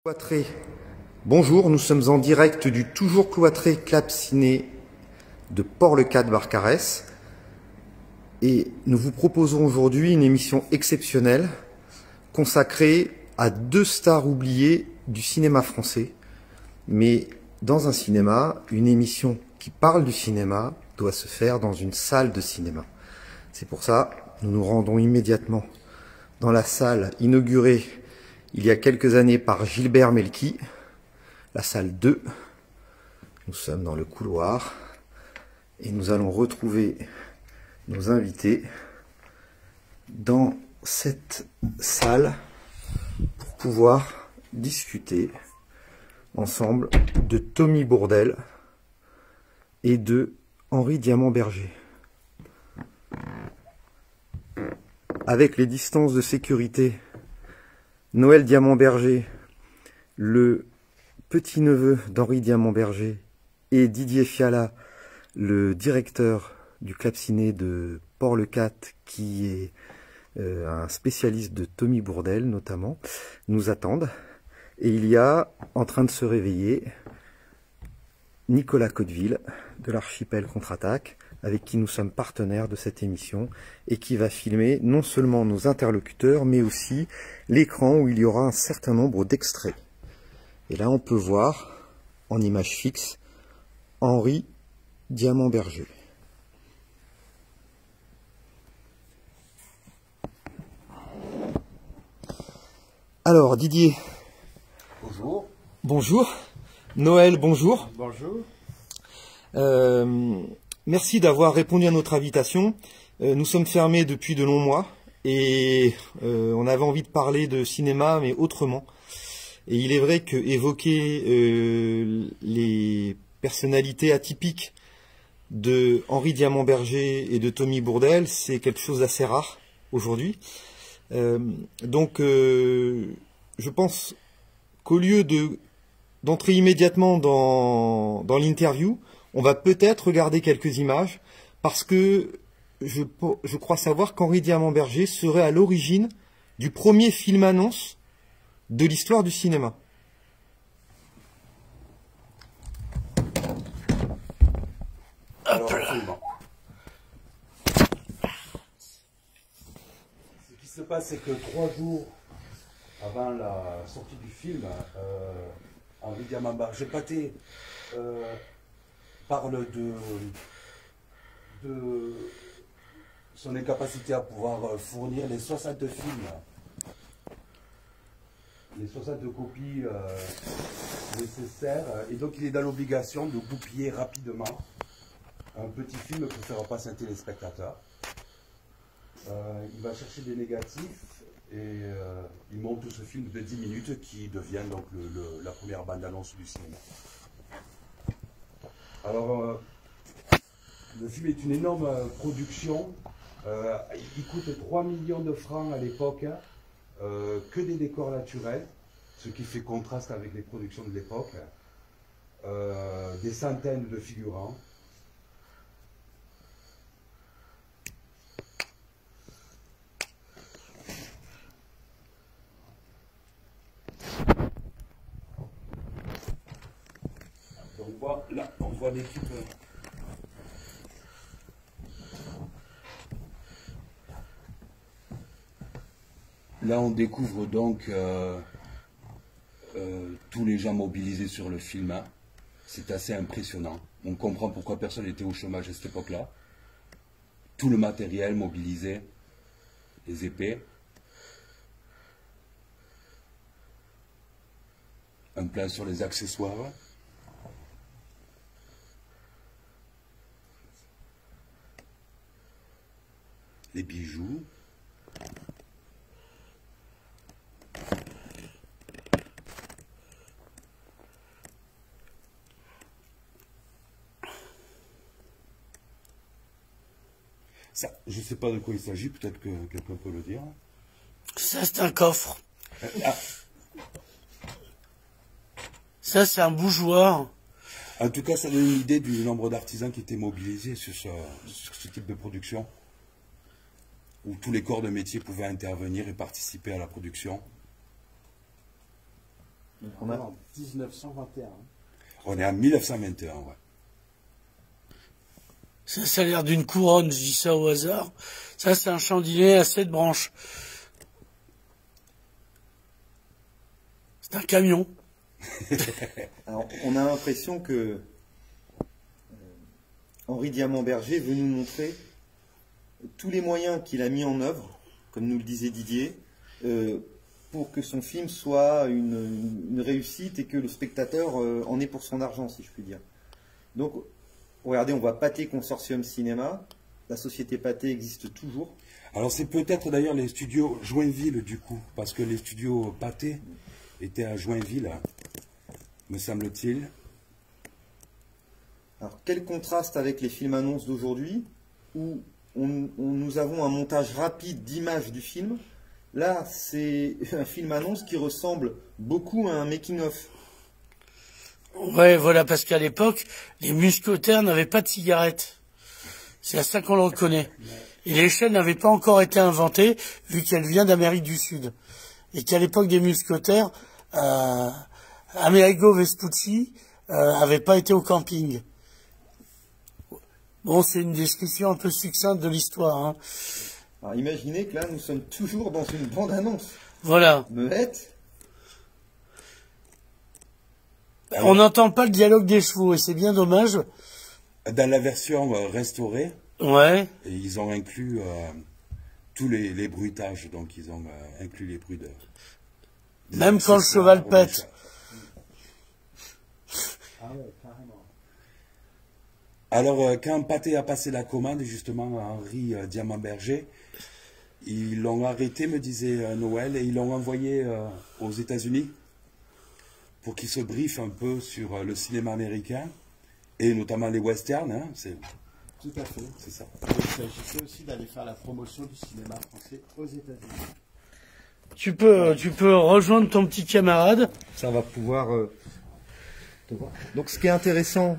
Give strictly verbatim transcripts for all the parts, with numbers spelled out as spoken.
Cloîtré. Bonjour, nous sommes en direct du toujours cloîtré Clap Ciné de Port-le-Cat-Barcarès et nous vous proposons aujourd'hui une émission exceptionnelle consacrée à deux stars oubliées du cinéma français. Mais dans un cinéma, une émission qui parle du cinéma doit se faire dans une salle de cinéma. C'est pour ça que nous nous rendons immédiatement dans la salle inaugurée il y a quelques années par Gilbert Melki, la salle deux. Nous sommes dans le couloir et nous allons retrouver nos invités dans cette salle pour pouvoir discuter ensemble de Tommy Bourdelle et de Henri Diamant-Berger. Avec les distances de sécurité, Noël Diamant-Berger, le petit-neveu d'Henri Diamant-Berger, et Didier Fiala, le directeur du Clap Ciné de Port-le-Cat, qui est euh, un spécialiste de Tommy Bourdelle notamment, nous attendent. Et il y a, en train de se réveiller, Nicolas Cotteville de l'Archipel Contre-Attaque, avec qui nous sommes partenaires de cette émission et qui va filmer non seulement nos interlocuteurs, mais aussi l'écran où il y aura un certain nombre d'extraits. Et là, on peut voir, en image fixe, Henri Diamant-Berger. Alors, Didier. Bonjour. Bonjour. Noël, bonjour. Bonjour. Euh, merci d'avoir répondu à notre invitation. Euh, nous sommes fermés depuis de longs mois et euh, on avait envie de parler de cinéma, mais autrement. Et il est vrai que évoquer euh, les personnalités atypiques de Henri Diamant-Berger et de Tommy Bourdelle, c'est quelque chose d'assez rare aujourd'hui. Euh, donc, euh, je pense qu'au lieu de d'entrer immédiatement dans, dans l'interview, on va peut-être regarder quelques images, parce que je, je crois savoir qu'Henri Diamant-Berger serait à l'origine du premier film-annonce de l'histoire du cinéma. Alors, absolument. Ce qui se passe, c'est que trois jours avant la sortie du film, euh, Henri Diamant-Berger Pâté euh, parle de, de son incapacité à pouvoir fournir les soixante films, les soixante copies euh, nécessaires, et donc il est dans l'obligation de goupiller rapidement un petit film pour faire passer un téléspectateur. Euh, il va chercher des négatifs et euh, il monte ce film de dix minutes qui devient donc le, le, la première bande-annonce du cinéma. Alors, euh, le film est une énorme euh, production. Euh, il coûte trois millions de francs à l'époque, euh, que des décors naturels, ce qui fait contraste avec les productions de l'époque. Euh, des centaines de figurants. On voit, là, on voit l'équipe. Là, on découvre donc euh, euh, tous les gens mobilisés sur le film. Hein. C'est assez impressionnant. On comprend pourquoi personne n'était au chômage à cette époque-là. Tout le matériel mobilisé, les épées. Un plan sur les accessoires. Les bijoux. Ça, je ne sais pas de quoi il s'agit, peut-être que quelqu'un peut le dire. Ça, c'est un coffre. Euh, ah. Ça, c'est un bougeoir. En tout cas, ça donne une idée du nombre d'artisans qui étaient mobilisés sur ce, sur ce type de production, où tous les corps de métier pouvaient intervenir et participer à la production. Donc On on est a... en mille neuf cent vingt et un. On est en mille neuf cent vingt et un, ouais. Ça, ça a l'air d'une couronne, je dis ça au hasard. Ça, c'est un chandelier à sept branches. C'est un camion. Alors, on a l'impression que euh, Henri Diamant-Berger veut nous montrer tous les moyens qu'il a mis en œuvre, comme nous le disait Didier, euh, pour que son film soit une, une- une réussite et que le spectateur euh, en ait pour son argent, si je puis dire. Donc, regardez, on voit Pathé Consortium Cinéma. La société Pathé existe toujours. Alors c'est peut-être d'ailleurs les studios Joinville du coup, parce que les studios Pathé étaient à Joinville, me semble-t-il. Alors, quel contraste avec les films annonces d'aujourd'hui, où on- on- nous avons un montage rapide d'images du film. Là, c'est un film annonce qui ressemble beaucoup à un making-of. Ouais, voilà, parce qu'à l'époque, les mousquetaires n'avaient pas de cigarettes. C'est à ça qu'on le reconnaît. Et l'échelle n'avait pas encore été inventée, vu qu'elle vient d'Amérique du Sud. Et qu'à l'époque des mousquetaires, euh, Amerigo Vespucci euh, avait pas été au camping. Bon, c'est une description un peu succincte de l'histoire. Hein. Alors, imaginez que là, nous sommes toujours dans une bande-annonce. Voilà. Muette. On n'entend pas le dialogue des chevaux, et c'est bien dommage. Dans la version euh, restaurée, Ouais. et ils ont inclus euh, tous les, les bruitages, donc ils ont euh, inclus les bruits de... Même quand le cheval pète. Ah ouais, carrément. Alors, euh, quand Pathé a passé la commande, justement, à Henri euh, Diamant-Berger, ils l'ont arrêté, me disait euh, Noël, et ils l'ont envoyé euh, aux États-Unis pour qu'il se briefe un peu sur euh, le cinéma américain, et notamment les westerns, hein, c'est Tout à fait. c'est ça. Il s'agissait aussi d'aller faire la promotion du cinéma français aux États-Unis. Tu peux, tu peux rejoindre ton petit camarade. Ça va pouvoir... euh, te voir. Donc, ce qui est intéressant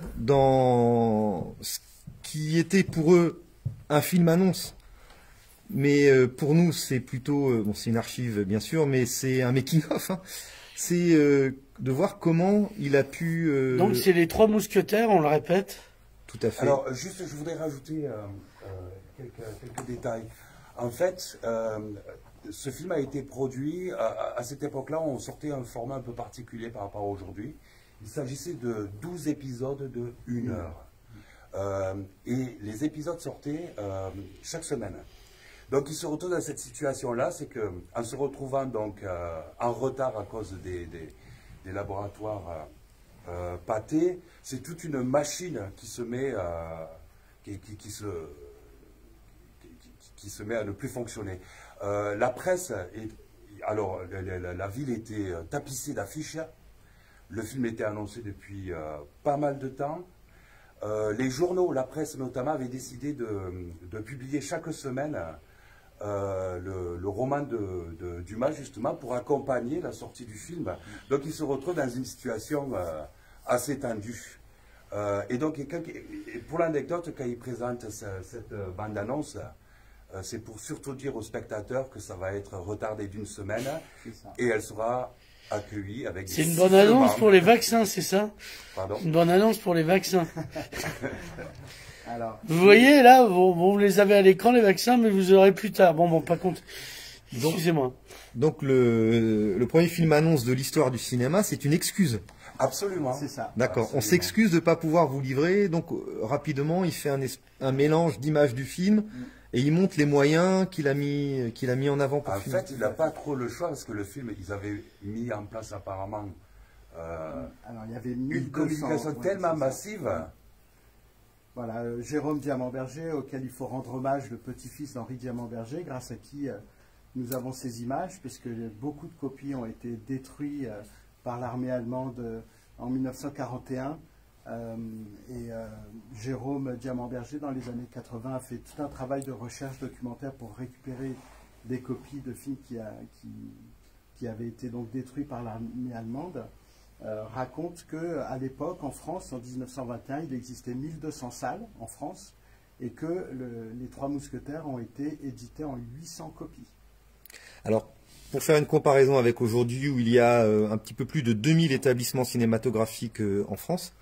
dans ce qui était pour eux un film annonce, mais euh, pour nous, c'est plutôt... euh, bon, c'est une archive, bien sûr, mais c'est un making-of. Hein. C'est euh, de voir comment il a pu... euh, Donc c'est les trois mousquetaires, on le répète. Tout à fait. Alors, juste, je voudrais rajouter euh, euh, quelques, quelques détails. En fait, euh, ce film a été produit, à, à cette époque-là, on sortait un format un peu particulier par rapport à aujourd'hui. Il s'agissait de douze épisodes de une heure. Euh, et les épisodes sortaient euh, chaque semaine. Donc, il se retrouve dans cette situation-là, c'est qu'en se retrouvant donc euh, en retard à cause des, des, des laboratoires euh, euh, Pathé, c'est toute une machine qui se met, euh, qui, qui, qui se, qui, qui- qui se met à ne plus fonctionner. Euh, la presse, est, alors la, la- la ville était euh, tapissée d'affiches. Le film était annoncé depuis euh, pas mal de temps. Euh, les journaux, la presse notamment, avaient décidé de, de publier chaque semaine euh, le, le roman de, de Dumas, justement, pour accompagner la sortie du film. Donc, il se retrouve dans une situation euh, assez tendue. Euh, et donc, et quand- et pour l'anecdote, quand il présente ce- cette euh, bande-annonce, euh, c'est pour surtout dire aux spectateurs que ça va être retardé d'une semaine C'est ça. et elle sera accueillie avec des C'est une bonne sifflements. annonce pour les vaccins, c'est ça? Pardon. Une bonne annonce pour les vaccins. Alors, Vous voyez, là, vous, vous les avez à l'écran, les vaccins, mais vous aurez plus tard. Bon, bon, pas compte. Excusez-moi. Donc, le, le premier film annonce de l'histoire du cinéma, c'est une excuse. Absolument. c'est ça. D'accord. On Absolument. s'excuse de ne pas pouvoir vous livrer. Donc, euh, rapidement, il fait un, es- un mélange d'images du film et il montre les moyens qu'il a mis, qu'il a mis en avant pour En filmer. fait, il n'a pas trop le choix parce que le film, ils avaient mis en place apparemment euh, Alors, il y avait une mille deux cents, communication ouais, tellement c'est ça. massive. Voilà, euh, Jérôme Diamant-Berger, auquel il faut rendre hommage, le petit-fils d'Henri Diamant-Berger, grâce à qui euh, nous avons ces images, puisque beaucoup de copies ont été détruites euh, par l'armée allemande euh, en mille neuf cent quarante et un. Euh, et euh, Jérôme Diamant-Berger, dans les années quatre-vingts, a fait tout un travail de recherche documentaire pour récupérer des copies de films qui, a- qui, qui avaient été donc détruits par l'armée allemande. Euh, raconte qu'à l'époque, en France, en mille neuf cent vingt et un, il existait mille deux cents salles en France et que le- les Trois Mousquetaires ont été édités en huit cents copies. Alors, pour faire une comparaison avec aujourd'hui où il y a euh, un petit peu plus de deux mille établissements cinématographiques euh, en France,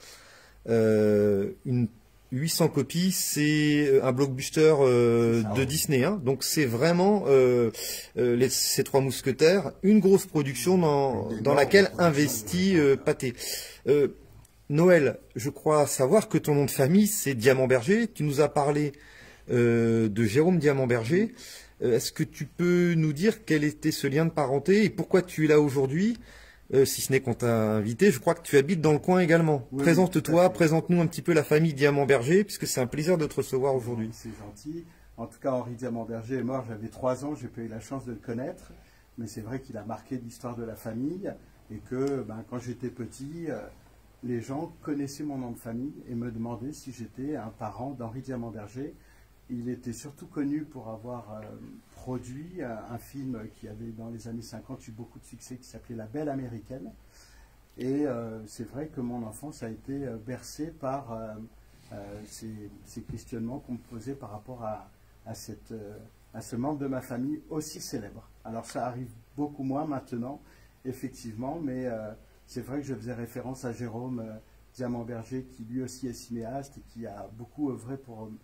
euh, une huit cents copies, c'est un blockbuster euh, de Disney. Hein. Donc c'est vraiment euh, euh, les, ces trois mousquetaires, une grosse production dans, dans laquelle investit euh, Pathé. Euh, Noël, je crois savoir que ton nom de famille c'est Diamant-Berger. Tu nous as parlé euh, de Jérôme Diamant-Berger. Euh, Est-ce que tu peux nous dire quel était ce lien de parenté et pourquoi tu es là aujourd'hui? Euh, si ce n'est qu'on t'a invité, je crois que tu habites dans le coin également. Oui, Présente-toi, oui, présente-nous un petit peu la famille Diamant-Berger, puisque c'est un plaisir de te recevoir aujourd'hui. C'est gentil. En tout cas, Henri Diamant-Berger est mort, j'avais trois ans, j'ai pas eu la chance de le connaître, mais c'est vrai qu'il a marqué l'histoire de la famille, et que ben, quand j'étais petit, euh, les gens connaissaient mon nom de famille et me demandaient si j'étais un parent d'Henri Diamant-Berger. Il était surtout connu pour avoir euh, produit un, un film qui avait dans les années cinquante eu beaucoup de succès, qui s'appelait La Belle Américaine. Et euh, c'est vrai que mon enfance a été euh, bercée par euh, euh, ces, ces questionnements qu'on me posait par rapport à, à, cette, euh, à ce membre de ma famille aussi célèbre. Alors ça arrive beaucoup moins maintenant, effectivement, mais euh, c'est vrai que je faisais référence à Jérôme euh, Diamant-Berger, qui lui aussi est cinéaste et qui a beaucoup œuvré pour... Euh,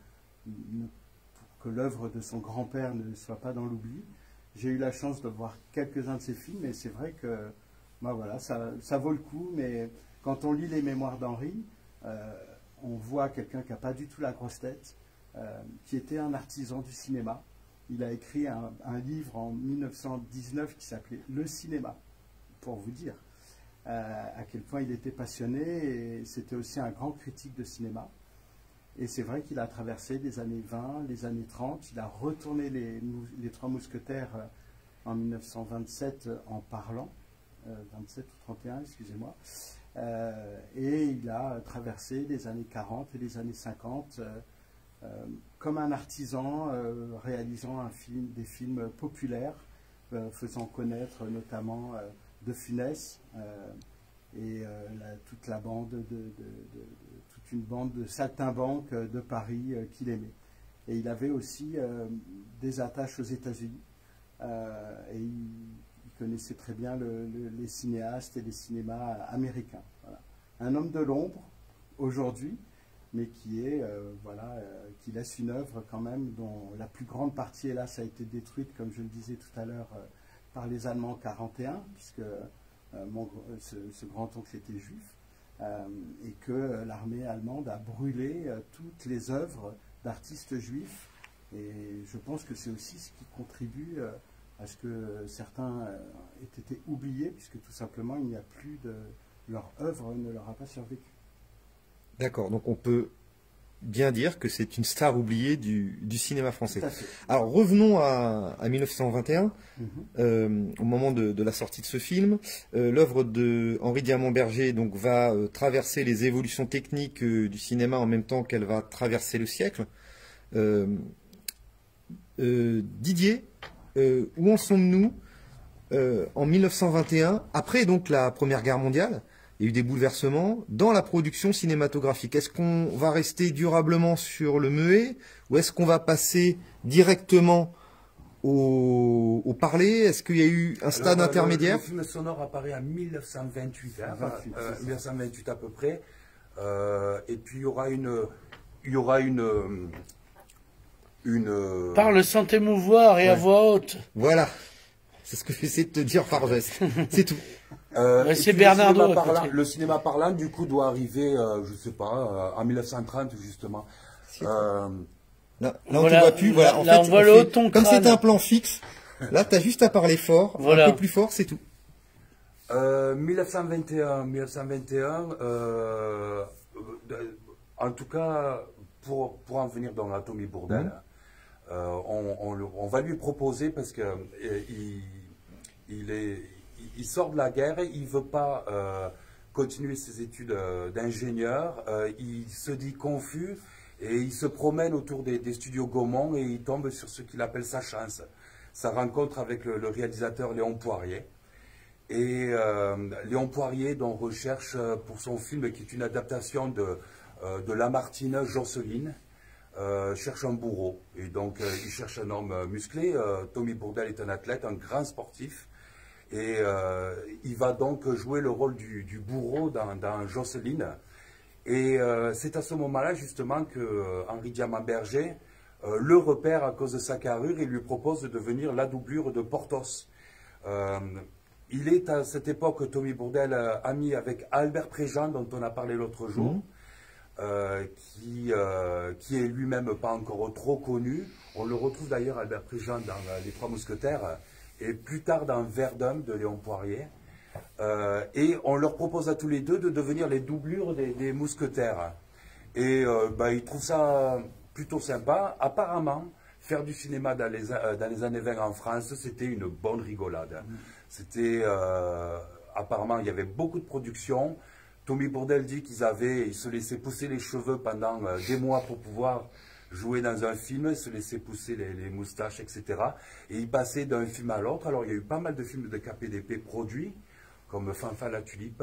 pour que l'œuvre de son grand-père ne soit pas dans l'oubli. J'ai eu la chance de voir quelques-uns de ses films, et c'est vrai que ben voilà, ça, ça vaut le coup, mais quand on lit les mémoires d'Henri, euh, on voit quelqu'un qui n'a pas du tout la grosse tête, euh, qui était un artisan du cinéma. Il a écrit un, un livre en mille neuf cent dix-neuf qui s'appelait « Le cinéma », pour vous dire euh, à quel point il était passionné, et c'était aussi un grand critique de cinéma. Et c'est vrai qu'il a traversé les années vingt, les années trente. Il a retourné les, les Trois Mousquetaires en mille neuf cent vingt-sept en parlant, euh, vingt-sept ou trente et un, excusez-moi. Euh, et il a traversé les années quarante et les années cinquante euh, euh, comme un artisan, euh, réalisant un film, des films populaires, euh, faisant connaître notamment euh, De Funès euh, et euh, la, toute la bande de, de, de, de une bande de saltimbanques de Paris euh, qu'il aimait. Et il avait aussi euh, des attaches aux États-Unis, euh, et il, il connaissait très bien le, le, les cinéastes et les cinémas américains. Voilà. Un homme de l'ombre, aujourd'hui, mais qui est, euh, voilà, euh, qui laisse une œuvre quand même dont la plus grande partie, hélas, a été détruite, comme je le disais tout à l'heure, euh, par les Allemands en quarante et un, puisque euh, mon, ce, ce grand-oncle était juif. Euh, et que euh, l'armée allemande a brûlé euh, toutes les œuvres d'artistes juifs. Et je pense que c'est aussi ce qui contribue euh, à ce que certains euh, aient été oubliés, puisque tout simplement il n'y a plus de... leur œuvre ne leur a pas survécu. D'accord, donc on peut bien dire que c'est une star oubliée du, du cinéma français. Alors revenons à, à mille neuf cent vingt et un, mm-hmm. euh, au moment de, de la sortie de ce film. Euh, L'œuvre de Henri Diamant-Berger donc, va euh, traverser les évolutions techniques euh, du cinéma en même temps qu'elle va traverser le siècle. Euh, euh, Didier, euh, où en sommes-nous euh, en mille neuf cent vingt et un, après donc la Première Guerre mondiale? Il y a eu des bouleversements dans la production cinématographique. Est-ce qu'on va rester durablement sur le muet ou est-ce qu'on va passer directement au, au parler? Est-ce qu'il y a eu un stade Alors, intermédiaire? Le, le film sonore apparaît en mille neuf cent vingt-huit, hein, vingt-huit, euh, mille neuf cent vingt-huit à peu près. Euh, et puis il y aura une... Il y aura une... une Parle sans t'émouvoir et ouais. à voix haute. Voilà. C'est ce que j'essaie de te dire par geste. C'est tout. Euh, c'est Bernardo. Le cinéma, parlant, le cinéma parlant, du coup, doit arriver, euh, je ne sais pas, euh, en mille neuf cent trente, justement. Euh, là, là, on voilà, ne te voit plus. Voilà. En là, fait, on voit on le haut fait, de ton comme crâne. c'est un plan fixe, là, tu as juste à parler fort, voilà. Un peu plus fort, c'est tout. Euh, mille neuf cent vingt et un, mille neuf cent vingt et un, euh, en tout cas, pour, pour en venir dans l'Atomy Bourdelle, mmh. euh, on, on, on va lui proposer, parce que euh, il, il, est, il sort de la guerre, il ne veut pas euh, continuer ses études euh, d'ingénieur, euh, il se dit confus, et il se promène autour des, des studios Gaumont, et il tombe sur ce qu'il appelle sa chance, sa rencontre avec le, le réalisateur Léon Poirier. Et euh, Léon Poirier, dont on recherche pour son film, qui est une adaptation de, euh, de Lamartine, Josseline, euh, cherche un bourreau. Et donc, euh, il cherche un homme musclé. Euh, Tommy Bourdelle est un athlète, un grand sportif. Et euh, il va donc jouer le rôle du, du bourreau dans, dans Jocelyne. Et euh, c'est à ce moment-là, justement, que euh, Henri Diamant-Berger euh, le repère à cause de sa carrure et lui propose de devenir la doublure de Porthos. Euh, il est à cette époque, Tommy Bourdelle, euh, ami avec Albert Préjean, dont on a parlé l'autre jour, mmh. euh, qui, euh, qui est lui-même pas encore trop connu. On le retrouve d'ailleurs, Albert Préjean, dans euh, Les Trois Mousquetaires, et plus tard dans Verdun de Léon Poirier. Euh, et on leur propose à tous les deux de devenir les doublures des, des mousquetaires. Et euh, bah, ils trouvent ça plutôt sympa. Apparemment, faire du cinéma dans les, euh, dans les années vingt en France, c'était une bonne rigolade. Mmh. C'était, euh, apparemment, il y avait beaucoup de productions. Tommy Bourdelle dit qu'ils avaient, ils se laissaient pousser les cheveux pendant euh, des mois pour pouvoir jouer dans un film, se laisser pousser les, les moustaches, et cetera. Et ils passaient d'un film à l'autre. Alors, il y a eu pas mal de films de K P D P produits, comme Fanfan la Tulipe,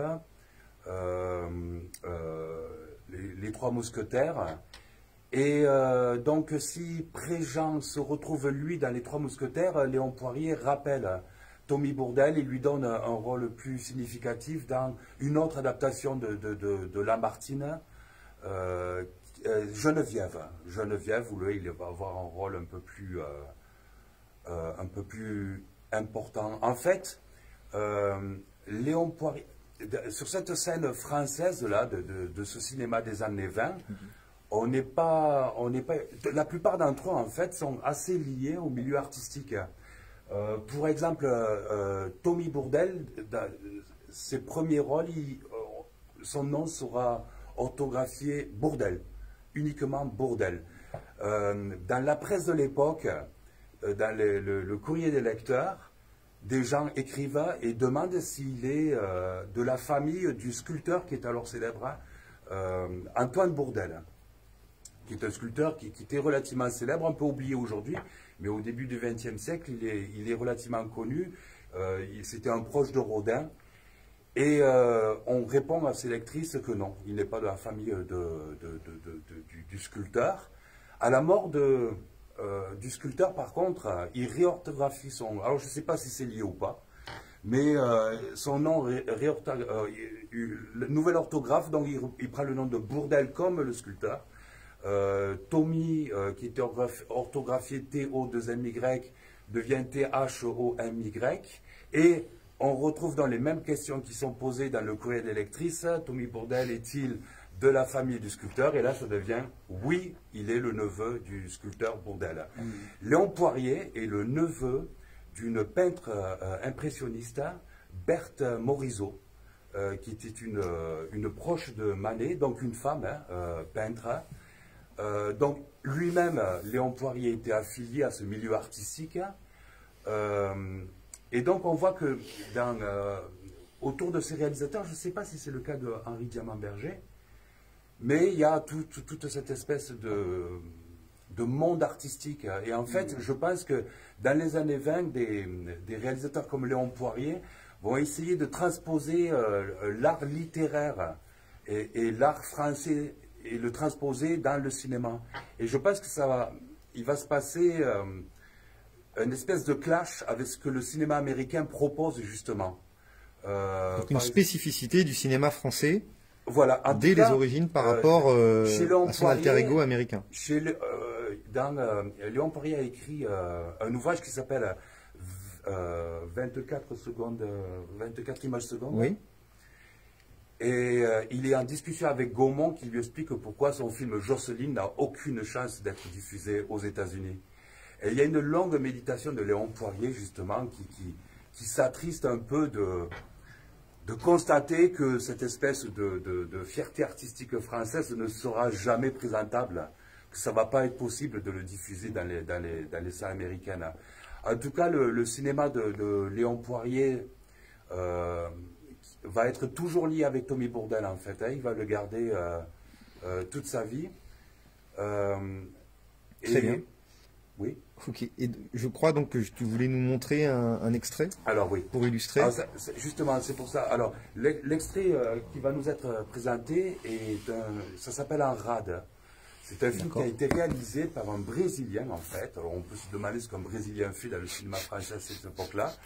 euh, euh, les, les Trois Mousquetaires. Et euh, donc, si Préjean se retrouve, lui, dans Les Trois Mousquetaires, Léon Poirier rappelle Tommy Bourdelle et lui donne un, un rôle plus significatif dans une autre adaptation de, de, de, de Lamartine, euh, Geneviève. Geneviève, où lui, il va avoir un rôle un peu plus, euh, euh, un peu plus important. En fait, euh, Léon Poirier, sur cette scène française là, de, de, de ce cinéma des années vingt, mm-hmm. on n'est pas, on n'est pas, la plupart d'entre eux en fait sont assez liés au milieu artistique. Euh, pour exemple, euh, Tommy Bourdelle, dans ses premiers rôles, il, euh, son nom sera orthographié Bourdelle, uniquement Bourdelle. Euh, dans la presse de l'époque, euh, dans le, le, le courrier des lecteurs, des gens écrivent et demandent s'il est euh, de la famille du sculpteur qui est alors célèbre, euh, Antoine Bourdelle, qui est un sculpteur qui, qui était relativement célèbre, un peu oublié aujourd'hui, mais au début du vingtième siècle, il est, il est relativement connu. Euh, C'était un proche de Rodin. Et euh, on répond à ces lectrices que non, il n'est pas de la famille de, de, de, de, de, du, du sculpteur. À la mort de... Euh, du sculpteur, par contre, il réorthographie son... Alors, je ne sais pas si c'est lié ou pas, mais euh, son nom, ré, réorthog... euh, le nouvel orthographe, donc il, il prend le nom de Bourdelle comme le sculpteur. Euh, Tommy, euh, qui était orthographié T O deux M Y, devient T H O M Y. Et on retrouve dans les mêmes questions qui sont posées dans le courrier des lectrices, Tommy Bourdelle est-il de la famille du sculpteur, et là ça devient oui, il est le neveu du sculpteur Bourdelle. Mmh. Léon Poirier est le neveu d'une peintre euh, impressionniste, Berthe Morisot, euh, qui était une, euh, une proche de Manet, donc une femme hein, euh, peintre. Euh, donc lui-même, Léon Poirier était affilié à ce milieu artistique. Euh, et donc on voit que dans, euh, autour de ces réalisateurs, je ne sais pas si c'est le cas de Henri Diamant-Berger, mais il y a tout, tout, toute cette espèce de, de monde artistique. Et en fait, je pense que dans les années vingt, des, des réalisateurs comme Léon Poirier vont essayer de transposer euh, l'art littéraire et, et l'art français et le transposer dans le cinéma. Et je pense que ça va, il va se passer euh, une espèce de clash avec ce que le cinéma américain propose justement. Euh, Donc une spécificité du cinéma français. Voilà, en dès cas, les origines par euh, rapport euh, à son Poirier, alter ego américain. Chez le, euh, dans, euh, Léon Poirier a écrit euh, un ouvrage qui s'appelle euh, vingt-quatre secondes, vingt-quatre images secondes. Oui. Et euh, il est en discussion avec Gaumont qui lui explique pourquoi son film Jocelyne n'a aucune chance d'être diffusé aux États-Unis. Et il y a une longue méditation de Léon Poirier justement qui, qui, qui s'attriste un peu de... de constater que cette espèce de, de, de fierté artistique française ne sera jamais présentable, que ça ne va pas être possible de le diffuser dans les, dans les, dans les salles américaines. En tout cas, le, le cinéma de, de Léon Poirier euh, va être toujours lié avec Tommy Bourdelle, en fait. Hein, il va le garder euh, euh, toute sa vie. Euh, Très et, bien. Oui. Ok. Et je crois donc que tu voulais nous montrer un, un extrait. Alors oui. Pour illustrer. Alors, ça, justement, c'est pour ça. Alors, l'extrait euh, qui va nous être présenté est un, ça s'appelle Un rade. C'est un film qui a été réalisé par un Brésilien en fait. Alors, on peut se demander ce qu'un Brésilien fait dans le cinéma français à cette époque-là.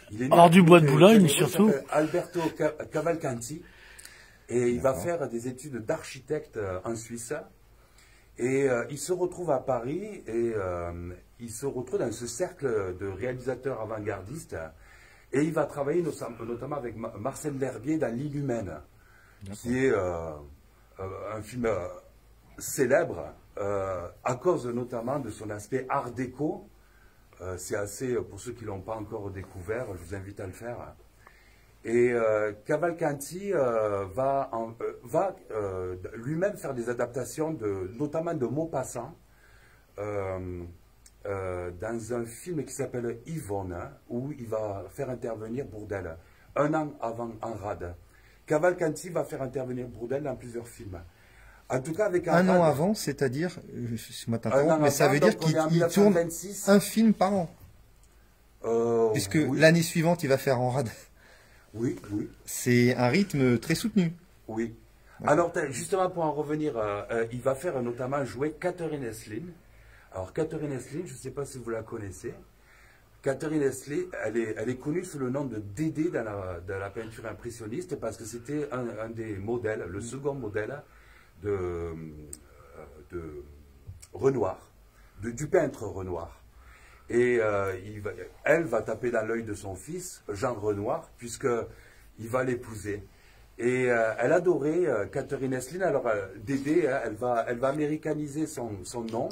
Il est Hors du bois de né- Boulogne, il surtout. s'appelle Alberto Ca- Cavalcanti. Et il va faire des études d'architecte euh, en Suisse. Et euh, il se retrouve à Paris et euh, il se retrouve dans ce cercle de réalisateurs avant-gardistes. Et il va travailler no- notamment avec Ma- Marcel L'Herbier dans L'île humaine, qui est euh, euh, un film euh, célèbre euh, à cause notamment de son aspect art déco. Euh, C'est assez, pour ceux qui ne l'ont pas encore découvert, je vous invite à le faire. Et euh, Cavalcanti euh, va, en- euh, va euh, lui-même faire des adaptations, de, notamment de Maupassant, euh, euh, dans un film qui s'appelle Yvonne, hein, où il va faire intervenir Bourdelle, un an avant Enrade. Cavalcanti va faire intervenir Bourdelle dans plusieurs films. En tout cas, avec Un Enrade, an avant, c'est-à-dire, je moi un t'interromps, an mais ça avant, veut dire donc on qu'il est en il tourne mille neuf cent vingt-six. un film par an. Euh, Puisque oui, l'année suivante, il va faire en rade. oui, oui. C'est un rythme très soutenu. Oui. Alors, t'as- justement, pour en revenir, euh, euh, il va faire notamment jouer Catherine Esslin. Alors, Catherine Esslin, je ne sais pas si vous la connaissez. Catherine Esslin, elle est, elle est connue sous le nom de Dédé dans la, dans la peinture impressionniste parce que c'était un, un des modèles, le second modèle de, euh, de Renoir, de- du peintre Renoir. Et euh, il va- elle va taper dans l'œil de son fils, Jean Renoir, puisqu'il va l'épouser. Et euh, elle adorait euh, Catherine Esslin. Alors, euh, Dédé, hein, elle, va, elle va américaniser son, son nom.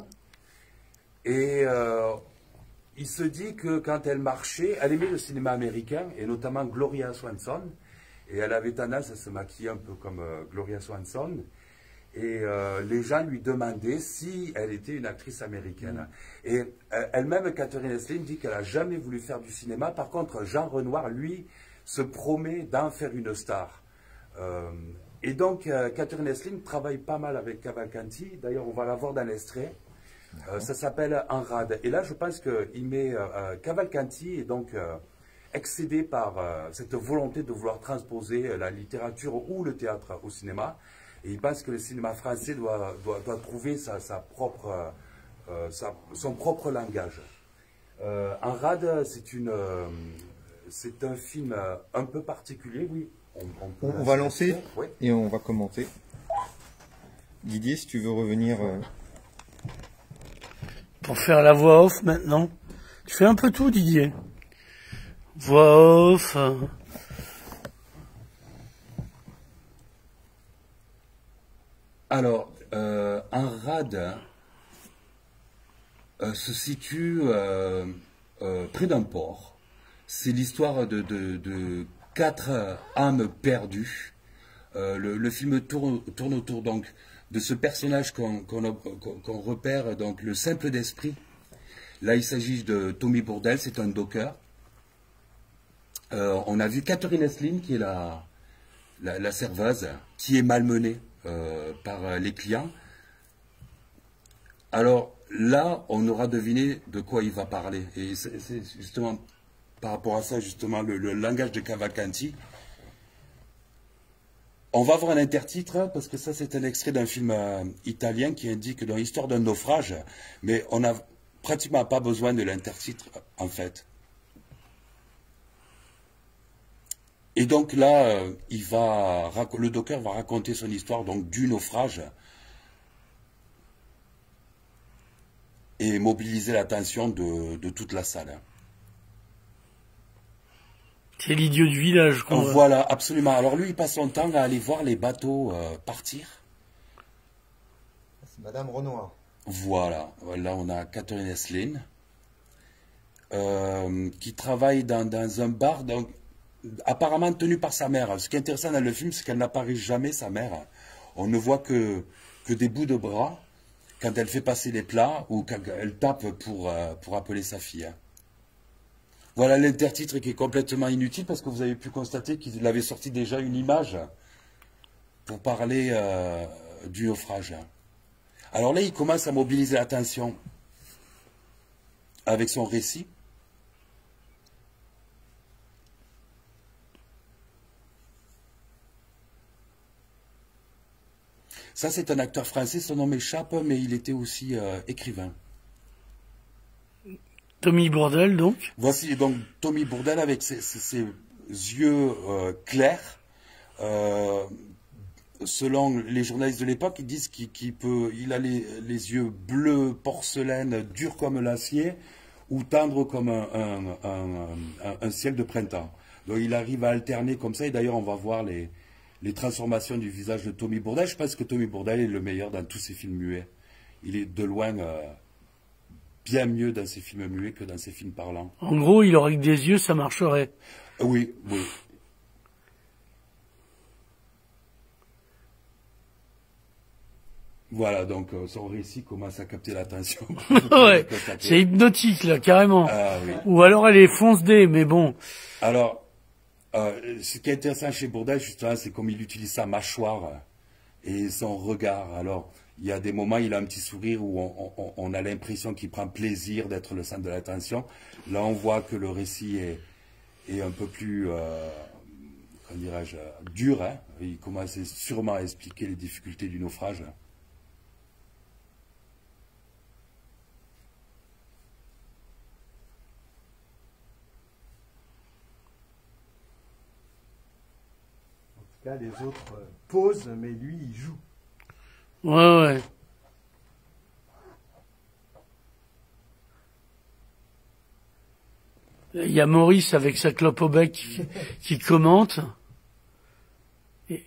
Et euh, il se dit que quand elle marchait, elle aimait le cinéma américain, et notamment Gloria Swanson. Et elle avait tendance à se maquiller un peu comme euh, Gloria Swanson. Et euh, les gens lui demandaient si elle était une actrice américaine. Et euh, elle-même, Catherine Esslin, dit qu'elle n'a jamais voulu faire du cinéma. Par contre, Jean Renoir, lui, se promet d'en faire une star. Euh, et donc, euh, Catherine Esslin travaille pas mal avec Cavalcanti. D'ailleurs, on va la voir dans l'extrait. Euh, ça s'appelle Enrade. Et là, je pense qu'il met... Euh, euh, Cavalcanti est donc euh, excédé par euh, cette volonté de vouloir transposer euh, la littérature ou le théâtre au cinéma. Et il pense que le cinéma français doit, doit, doit trouver sa, sa propre, euh, sa- son propre langage. Euh, Enrade, c'est une, euh, c'est un film euh, un peu particulier, oui. On, on peut On, on va lancer Oui. et on va commenter. Didier, si tu veux revenir... euh, Pour faire la voix off maintenant. Tu fais un peu tout, Didier. Voix off. euh, Alors, euh, Enrade euh, se situe euh, euh, près d'un port. C'est l'histoire de, de- de quatre âmes perdues. Euh, le, le film tourne, tourne autour donc de ce personnage qu'on qu'on a- qu'on- qu'on repère, donc le simple d'esprit. Là, il s'agit de Tommy Bourdelle, c'est un docker. Euh, on a vu Catherine Esslin, qui est la, la, la serveuse, qui est malmenée euh, par euh, les clients. Alors là, on aura deviné de quoi il va parler. Et c'est c'est justement par rapport à ça, justement, le, le langage de Cavalcanti. On va voir un intertitre, parce que ça, c'est un extrait d'un film euh, italien qui indique dans l'histoire d'un naufrage, mais on n'a pratiquement pas besoin de l'intertitre, en fait. Et donc là, euh, il va, rac- le docker va raconter son histoire donc du naufrage et mobiliser l'attention de, de toute la salle. C'est l'idiot du village, qu'on voit. Voilà, absolument. Alors lui, il passe son temps à aller voir les bateaux euh, partir. C'est Madame Renoir. Voilà, là on a Catherine Esslin euh, qui travaille dans, dans un bar, donc, apparemment tenu par sa mère. Ce qui est intéressant dans le film, c'est qu'elle n'apparaît jamais, sa mère. On ne voit que, que des bouts de bras quand elle fait passer les plats ou quand elle tape pour, euh, pour appeler sa fille. Voilà l'intertitre qui est complètement inutile parce que vous avez pu constater qu'il avait sorti déjà une image pour parler euh, du naufrage. Alors là, il commence à mobiliser l'attention avec son récit. Ça, c'est un acteur français, son nom m'échappe, mais il était aussi euh, écrivain. Tommy Bourdelle, donc. Voici donc Tommy Bourdelle avec ses, ses, ses yeux euh, clairs. Euh, selon les journalistes de l'époque, ils disent qu'il qu'il peut, il a les, les yeux bleus, porcelaine, durs comme l'acier, ou tendres comme un, un, un, un, un ciel de printemps. Donc il arrive à alterner comme ça, et d'ailleurs on va voir les, les transformations du visage de Tommy Bourdelle. Je pense que Tommy Bourdelle est le meilleur dans tous ses films muets. Il est de loin euh, bien mieux dans ses films muets que dans ses films parlants. En gros, il aurait que des yeux, ça marcherait. Euh, oui, oui. Voilà, donc euh, son récit commence à capter l'attention. Ouais, c'est hypnotique, là, carrément. Ah, oui. Ou alors elle est fonce-dé, mais bon. Alors, euh, ce qui est intéressant chez Bourdelle, justement, c'est comme il utilise sa mâchoire et son regard. Alors, il y a des moments, il a un petit sourire où on, on, on a l'impression qu'il prend plaisir d'être le centre de l'attention. Là, on voit que le récit est, est un peu plus, euh, comment dirais-je, dur. Hein. Il commence sûrement à expliquer les difficultés du naufrage. Là, les autres euh, posent, mais lui, il joue. Ouais, ouais. Il y a Maurice avec sa clope au bec qui, qui commente. Et,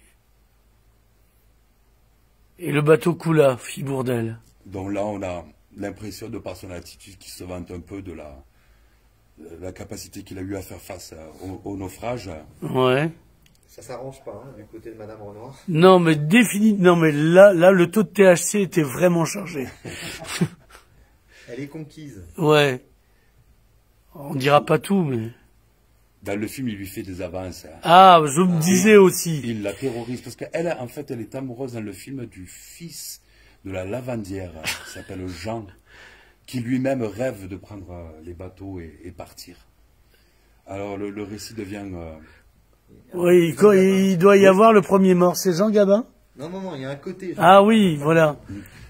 et le bateau coula, fit Bourdelle. Donc là, on a l'impression, de par son attitude, qu'il se vante un peu de la, de la capacité qu'il a eu à faire face au, au naufrage. Ouais. Ça s'arrange pas, hein, du côté de Madame Renoir. Non, mais définitivement, non, mais là, là, le taux de T H C était vraiment chargé. Elle est conquise. Ouais. On dira pas tout, mais... Dans le film, il lui fait des avances. Hein. Ah, je me disais aussi. Il la terrorise, parce qu'elle, en fait, elle est amoureuse dans le film du fils de la lavandière, qui s'appelle Jean, qui lui-même rêve de prendre les bateaux et, et partir. Alors, le, le récit devient... Euh, Oui, quand il doit y avoir le premier mort, c'est Jean Gabin? Non, non, non, il y a un côté. Ah oui, voilà.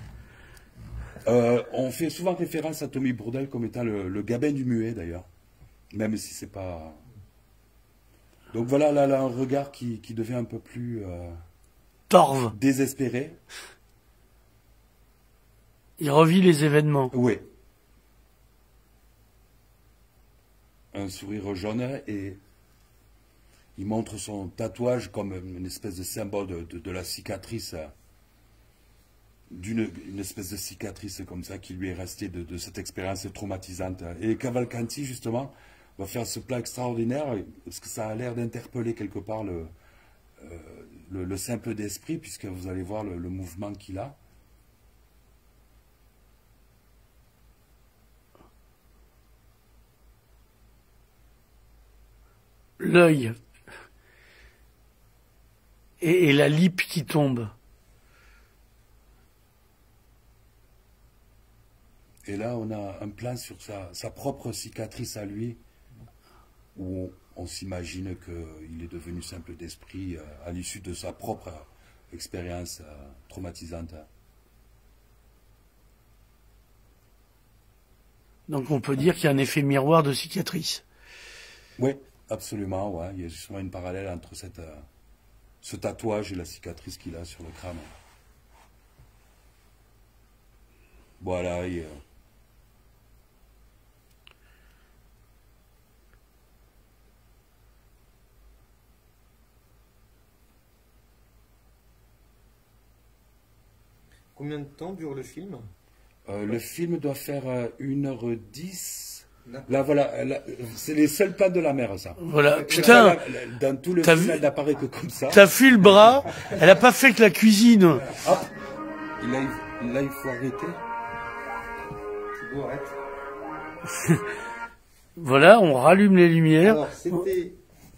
Euh, on fait souvent référence à Tommy Bourdelle comme étant le, le Gabin du muet, d'ailleurs. Même si c'est pas... Donc voilà, là, là un regard qui, qui devient un peu plus... Euh, Torve. désespéré. Il revit les événements. Oui. Un sourire jaune et... Il montre son tatouage comme une espèce de symbole de, de, de la cicatrice, d'une une espèce de cicatrice comme ça qui lui est restée de, de cette expérience traumatisante. Et Cavalcanti, justement, va faire ce plat extraordinaire, parce que ça a l'air d'interpeller quelque part le, euh, le, le simple d'esprit, puisque vous allez voir le, le mouvement qu'il a. L'œil. Et, et la lippe qui tombe. Et là, on a un plan sur sa, sa propre cicatrice à lui, où on, on s'imagine qu'il est devenu simple d'esprit euh, à l'issue de sa propre euh, expérience euh, traumatisante. Donc on peut dire qu'il y a un effet miroir de cicatrice. Oui, absolument. Ouais. Il y a justement une parallèle entre cette... Euh, ce tatouage et la cicatrice qu'il a sur le crâne. Voilà. Et, euh... Combien de temps dure le film? euh, Le film doit faire euh, une heure dix. Là, voilà, là, c'est les seuls plans de la mer, ça. Voilà, putain, là, dans tout le film, elle n'apparaît que comme ça. T'as vu le bras, elle a pas fait que la cuisine. Hop, là, il, là, il faut arrêter. C'est beau, arrête. Voilà, on rallume les lumières. Alors, c'était...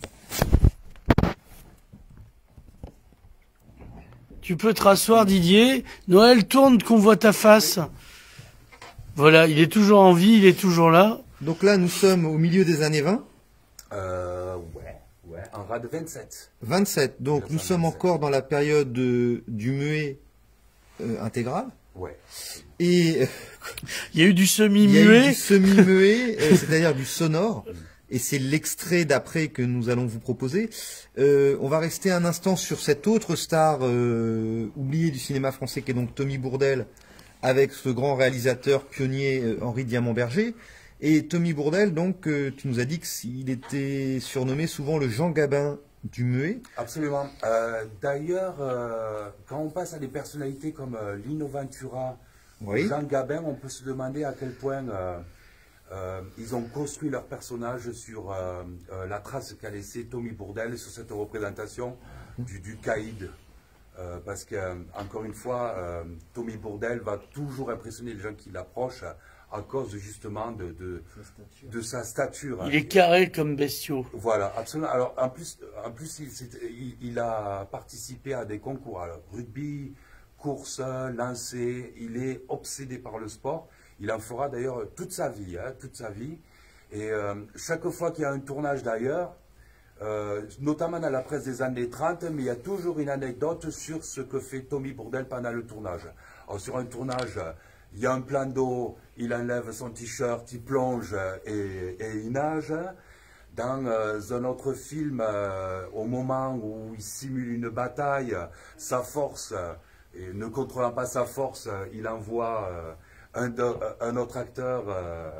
Tu peux te rasseoir, Didier. Noël, tourne qu'on voit ta face. Voilà, il est toujours en vie, il est toujours là. Donc là, nous sommes au milieu des années vingt. Euh, ouais, ouais, en rade vingt-sept. vingt-sept. Donc nous sommes encore dans la période de, du muet euh, intégral. Ouais. Et euh, Il y a eu du il y a eu semi-muet. du semi-muet, euh, c'est-à-dire du sonore. Et c'est l'extrait d'après que nous allons vous proposer. Euh, on va rester un instant sur cette autre star euh, oubliée du cinéma français qui est donc Tommy Bourdelle, avec ce grand réalisateur pionnier euh, Henri Diamant-Berger. Et Tommy Bourdelle, donc, euh, tu nous as dit qu'il était surnommé souvent le Jean Gabin du muet. Absolument. Euh, D'ailleurs, euh, quand on passe à des personnalités comme euh, Lino Ventura, Oui. Jean Gabin, on peut se demander à quel point euh, euh, ils ont construit leur personnage sur euh, euh, la trace qu'a laissé Tommy Bourdelle sur cette représentation du, du caïd. Euh, parce que, euh, encore une fois, euh, Tommy Bourdelle va toujours impressionner les gens qui l'approchent à cause justement de, de, de sa stature. Il est carré comme bestiaux. Voilà, absolument. Alors, en plus, en plus il, il, il a participé à des concours. Alors, rugby, course, lancer. Il est obsédé par le sport. Il en fera d'ailleurs toute sa vie, hein, toute sa vie. Et euh, chaque fois qu'il y a un tournage d'ailleurs, euh, notamment dans la presse des années trente, mais il y a toujours une anecdote sur ce que fait Tommy Bourdelle pendant le tournage. Alors, sur un tournage, il y a un plan d'eau, il enlève son t-shirt, il plonge et, et il nage. Dans euh, un autre film, euh, au moment où il simule une bataille, sa force, euh, et ne contrôlant pas sa force, euh, il envoie euh, un, de, un autre acteur euh,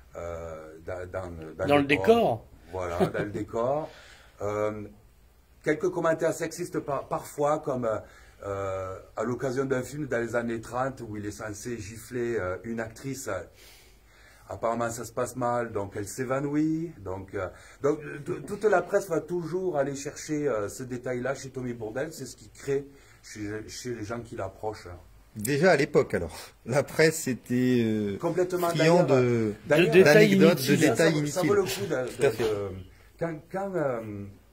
euh, dans, dans, dans, Dans le décor. Voilà, dans le décor. Euh, quelques commentaires sexistes par, parfois, comme euh, à l'occasion d'un film dans les années trente où il est censé gifler euh, une actrice. Euh, apparemment, ça se passe mal, donc elle s'évanouit. Donc, euh, donc toute la presse va toujours aller chercher euh, ce détail-là chez Tommy Bourdelle. C'est ce qui crée chez, chez les gens qui l'approchent. Déjà à l'époque, alors, la presse était euh, complètement friand de de détails d'anecdotes, de inutiles. détails ça, inutiles. ça vaut le coup de, de, Tout à fait. de- quand, quand, euh,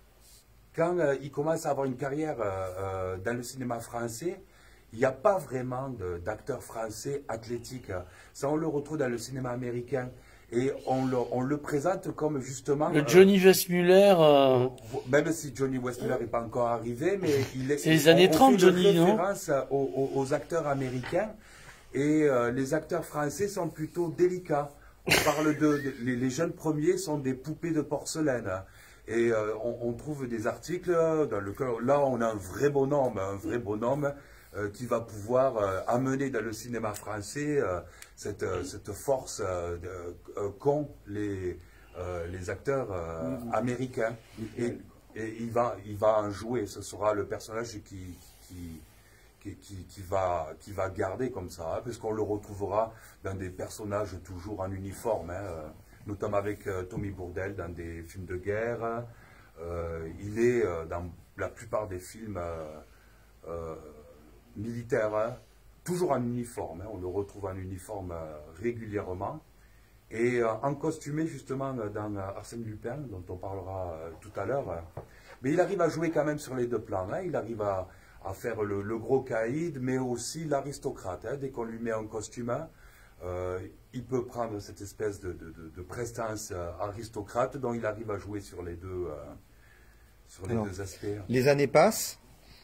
quand euh, il commence à avoir une carrière euh, euh, dans le cinéma français, il n'y a pas vraiment de- d'acteurs français athlétiques. Ça, on le retrouve dans le cinéma américain. Et on le, on le présente comme justement... Le euh, Johnny Weissmuller, euh, même si Johnny Weissmuller n'est pas encore arrivé, mais il est... C'est les années on- on trente, fait une Johnny, non référence aux, aux- aux acteurs américains. Et euh, les acteurs français sont plutôt délicats. On parle de... de- les, les jeunes premiers sont des poupées de porcelaine. Et euh, on, on trouve des articles dans lequel... Là, on a un vrai bonhomme, un vrai bonhomme euh, qui va pouvoir euh, amener dans le cinéma français euh, cette, euh, cette force euh, de- euh, qu'ont les, euh, les acteurs euh, américains. Et, et il, va, il va en jouer. Ce sera le personnage qui... qui Qui, qui- qui va, qui va garder comme ça, hein, puisqu'on le retrouvera dans des personnages toujours en uniforme, hein, euh, notamment avec euh, Tommy Bourdelle dans des films de guerre. Euh, il est euh, dans la plupart des films euh, euh, militaires, hein, toujours en uniforme, hein, on le retrouve en uniforme euh, régulièrement. Et euh, en costumé justement euh, dans euh, Arsène Lupin, dont on parlera euh, tout à l'heure. euh. Mais il arrive à jouer quand même sur les deux plans, hein, il arrive à à faire le, le gros caïd, mais aussi l'aristocrate. Hein. Dès qu'on lui met un costume, euh, il peut prendre cette espèce de, de, de, de prestance euh, aristocrate dont il arrive à jouer sur les deux, euh, sur les Alors, deux aspects. Les années passent.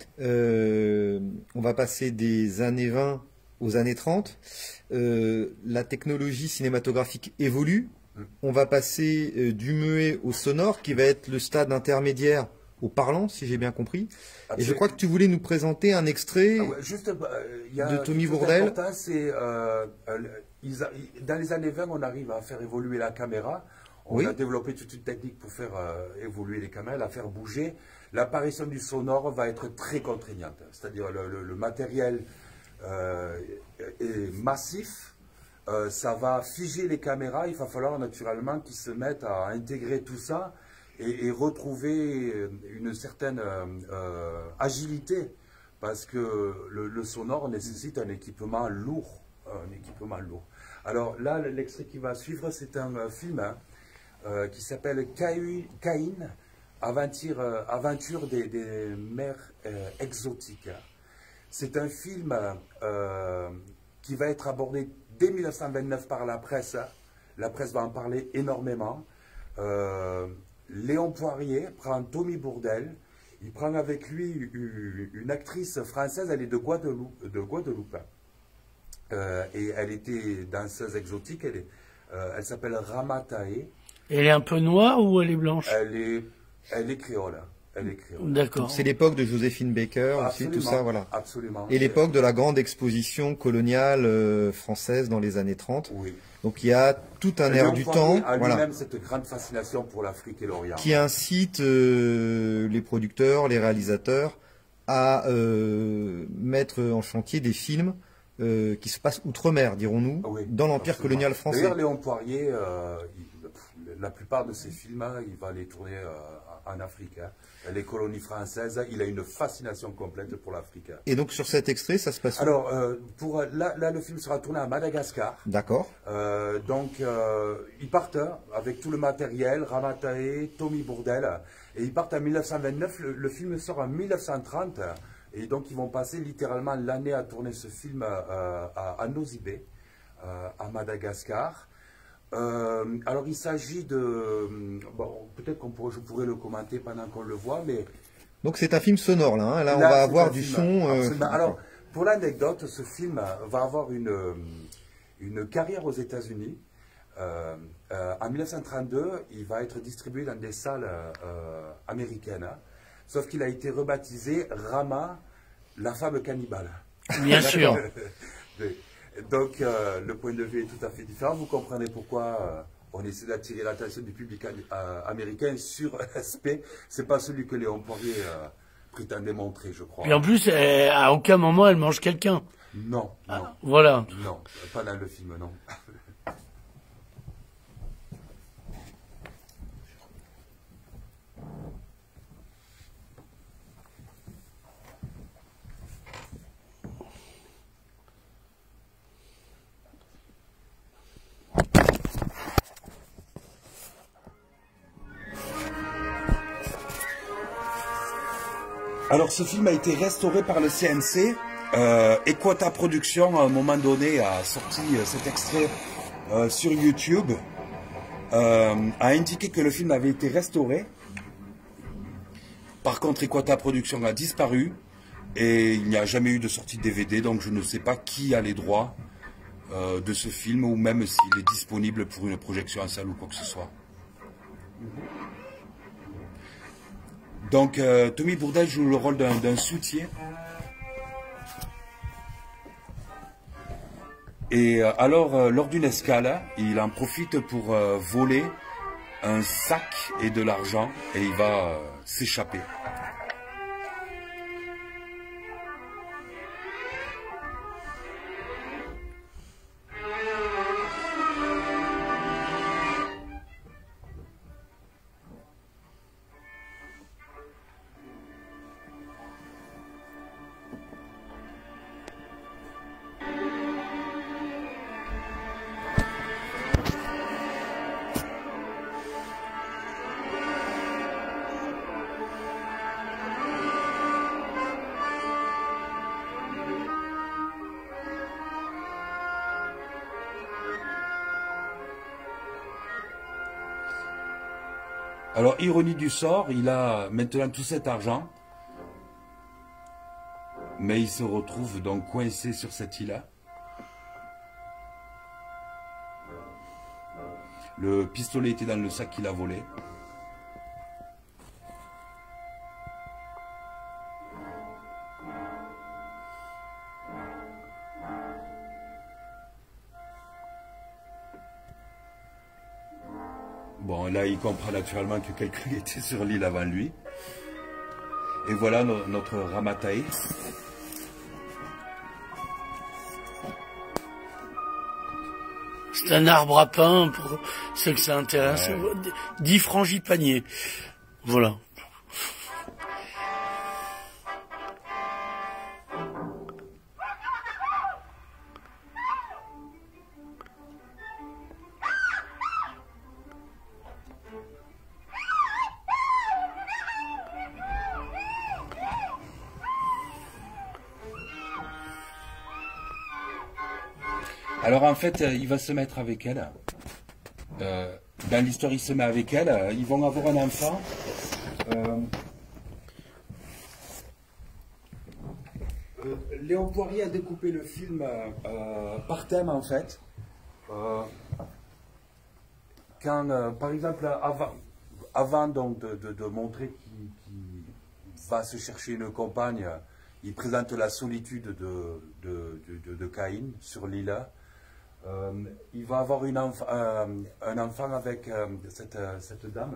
Euh, on va passer des années vingt aux années trente. Euh, la technologie cinématographique évolue. Mm. On va passer euh, du muet au sonore, qui va être le stade intermédiaire au parlant, si j'ai bien compris. Et je crois que tu voulais nous présenter un extrait. Ah ouais, juste, euh, il y a de Tommy quelque chose Bourdelle. d'important, c'est euh, euh, ils a- dans les années vingt, on arrive à faire évoluer la caméra. On Oui. a développé toute une technique pour faire euh, évoluer les caméras, la faire bouger. L'apparition du sonore va être très contraignante. C'est-à-dire le, le- le matériel euh, est massif. Euh, ça va figer les caméras. Il va falloir naturellement qu'ils se mettent à intégrer tout ça et, et retrouver une certaine euh, euh, agilité. Parce que le, le sonore nécessite un équipement lourd. Un équipement lourd. Alors là, l'extrait qui va suivre, c'est un euh, film hein, euh, qui s'appelle Caïn, Caïn, Aventure, euh, Aventure des, des mers euh, exotiques. C'est un film euh, qui va être abordé dès mille neuf cent vingt-neuf par la presse. La presse va en parler énormément. Euh, Léon Poirier prend Tommy Bourdelle. Il prend avec lui une, une actrice française, elle est de Guadeloupe. De Guadeloupe. Euh, et elle était danseuse exotique. Elle, est, euh, elle s'appelle Ramatae. Elle est un peu noire ou elle est blanche? Elle est, elle est créole. Elle est créole. D'accord. C'est l'époque de Joséphine Baker aussi, tout ça, voilà. Absolument. Et l'époque de la grande exposition coloniale euh, française dans les années trente. Oui. Donc il y a tout un air du temps, a voilà, lui-même cette grande fascination pour l'Afrique et l'Orient. qui incite euh, les producteurs, les réalisateurs à euh, mettre en chantier des films euh, qui se passent outre-mer, dirons-nous, Oui, dans l'Empire absolument. colonial français. D'ailleurs, Léon Poirier, euh, il, la plupart de ses films, hein, il va les tourner euh, en Afrique. Hein. Les colonies françaises, il a une fascination complète pour l'Afrique. Et donc sur cet extrait, ça se passe où? Alors, euh, pour, là, là, le film sera tourné à Madagascar. D'accord. Euh, donc, euh, ils partent avec tout le matériel, Ramatae, Tommy Bourdel, et ils partent en mille neuf cent vingt-neuf. Le, le film sort en mille neuf cent trente, et donc ils vont passer littéralement l'année à tourner ce film euh, à, à Nosy-Be, euh, à Madagascar. Euh, alors, il s'agit de... Bon, peut-être qu'on pourrait, je pourrais le commenter pendant qu'on le voit, mais... Donc c'est un film sonore, là. Hein. Là, Là, on va c'est avoir un du film, son. euh, absolument. Alors, pour l'anecdote, ce film va avoir une, une carrière aux États-Unis. Euh, euh, en mille neuf cent trente-deux, il va être distribué dans des salles euh, américaines. Sauf qu'il a été rebaptisé Rama, la femme cannibale. Bien sûr. Donc, euh, le point de vue est tout à fait différent. Vous comprendrez pourquoi euh, on essaie d'attirer l'attention du public euh, américain sur l'aspect. C'est pas celui que Léon Poirier euh, prétendait montrer, je crois. Et en plus, elle, à aucun moment, elle mange quelqu'un. Non, non. Ah, voilà. Non, pas dans le film, non. Alors, ce film a été restauré par le C N C. Euh, Equata Productions, à un moment donné, a sorti euh, cet extrait euh, sur YouTube, euh, a indiqué que le film avait été restauré. Par contre, Equata Productions a disparu et il n'y a jamais eu de sortie de D V D, donc je ne sais pas qui a les droits euh, de ce film ou même s'il est disponible pour une projection en salle ou quoi que ce soit. Donc, euh, Tommy Bourdel joue le rôle d'un soutier. Et euh, alors, euh, lors d'une escale, il en profite pour euh, voler un sac et de l'argent et il va euh, s'échapper. Alors, ironie du sort, il a maintenant tout cet argent, mais il se retrouve donc coincé sur cette île-là. Le pistolet était dans le sac qu'il a volé. Bon, là, il comprend naturellement que quelqu'un était sur l'île avant lui. Et voilà no- notre Ramatae. C'est un arbre à pain pour ceux que ça intéresse. Ouais. Dix frangipaniers. Voilà. Alors en fait, euh, il va se mettre avec elle. Euh, dans l'histoire, il se met avec elle. Euh, Ils vont avoir un enfant. Euh, euh, Léon Poirier a découpé le film euh, par thème en fait. Euh, quand, euh, par exemple, avant, avant donc de, de, de montrer qu'il qu'il va se chercher une compagne, il présente la solitude de, de, de, de Caïn sur l'île. Euh, il va avoir une enf euh, un enfant avec euh, cette, cette dame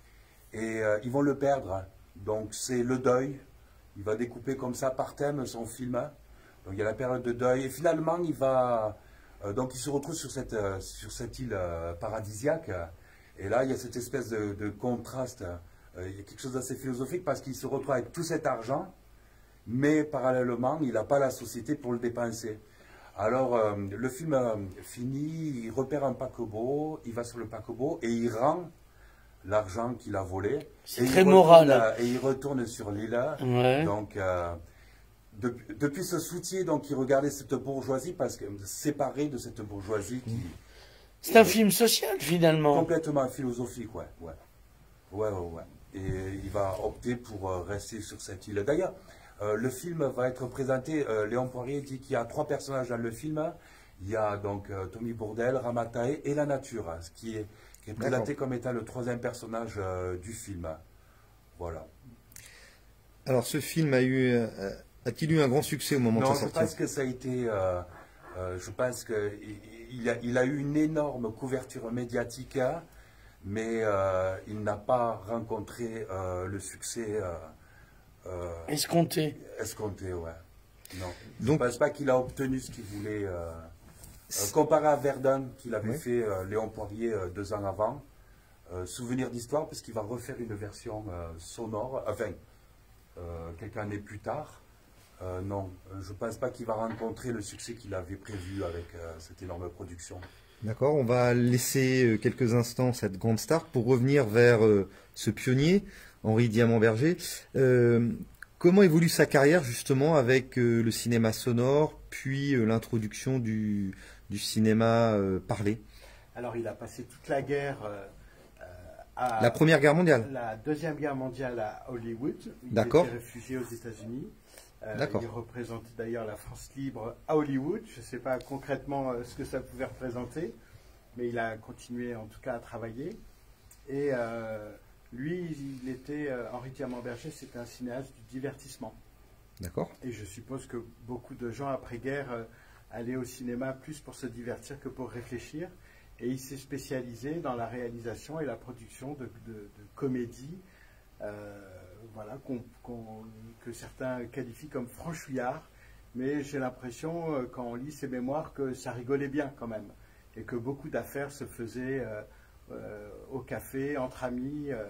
et euh, ils vont le perdre. Donc c'est le deuil. Il va découper comme ça par thème son film. Donc il y a la période de deuil et finalement il va euh, donc il se retrouve sur cette euh, sur cette île euh, paradisiaque et là il y a cette espèce de, de contraste. Euh, il y a quelque chose d'assez philosophique parce qu'il se retrouve avec tout cet argent, mais parallèlement il n'a pas la société pour le dépenser. Alors euh, le film euh, finit, il repère un paquebot, il va sur le paquebot et il rend l'argent qu'il a volé. C'est très moral. Euh, et il retourne sur l'île. Ouais. Donc, euh, de, depuis ce soutien, donc, il regardait cette bourgeoisie, parce que séparé de cette bourgeoisie qui... C'est un film social, finalement. Complètement philosophique, ouais. Ouais, ouais, ouais. ouais. Et il va opter pour euh, rester sur cette île. D'ailleurs, euh, le film va être présenté, euh, Léon Poirier dit qu'il y a trois personnages dans le film. Il y a donc euh, Tommy Bourdelle, Ramataï et la nature, ce qui est... qui est présenté comme étant le troisième personnage euh, du film. Voilà. Alors ce film a eu, euh, a-t-il eu un grand succès au moment non, de sa sortie? Non, je pense que ça a été, euh, euh, je pense qu'il il a, il a eu une énorme couverture médiatique, mais euh, il n'a pas rencontré euh, le succès euh, euh, escompté. Escompté, ouais. Non. Donc, je ne pense pas qu'il a obtenu ce qu'il voulait. Euh, Euh, comparé à Verdun, qu'il avait oui. fait euh, Léon Poirier euh, deux ans avant, euh, souvenir d'histoire, parce qu'il va refaire une version euh, sonore, enfin, euh, quelques années plus tard. Euh, non, je ne pense pas qu'il va rencontrer le succès qu'il avait prévu avec euh, cette énorme production. D'accord, on va laisser quelques instants cette grande star pour revenir vers euh, ce pionnier, Henri Diamant-Berger. Euh, comment évolue sa carrière justement avec euh, le cinéma sonore, puis euh, l'introduction du... du cinéma euh, parlé? Alors il a passé toute la guerre euh, à... La Première Guerre mondiale? La Deuxième Guerre mondiale à Hollywood. Il D'accord. était réfugié aux États-Unis. Euh, D'accord. il représentait d'ailleurs la France libre à Hollywood. Je ne sais pas concrètement euh, ce que ça pouvait représenter, mais il a continué en tout cas à travailler. Et euh, lui, il était, euh, Henri Diamant-Berger, c'était un cinéaste du divertissement. D'accord. Et je suppose que beaucoup de gens après-guerre euh, aller au cinéma plus pour se divertir que pour réfléchir. Et il s'est spécialisé dans la réalisation et la production de, de, de comédies euh, voilà, qu'on, qu'on, que certains qualifient comme franchouillards. Mais j'ai l'impression, euh, quand on lit ses mémoires, que ça rigolait bien quand même. Et que beaucoup d'affaires se faisaient euh, euh, au café, entre amis. Euh,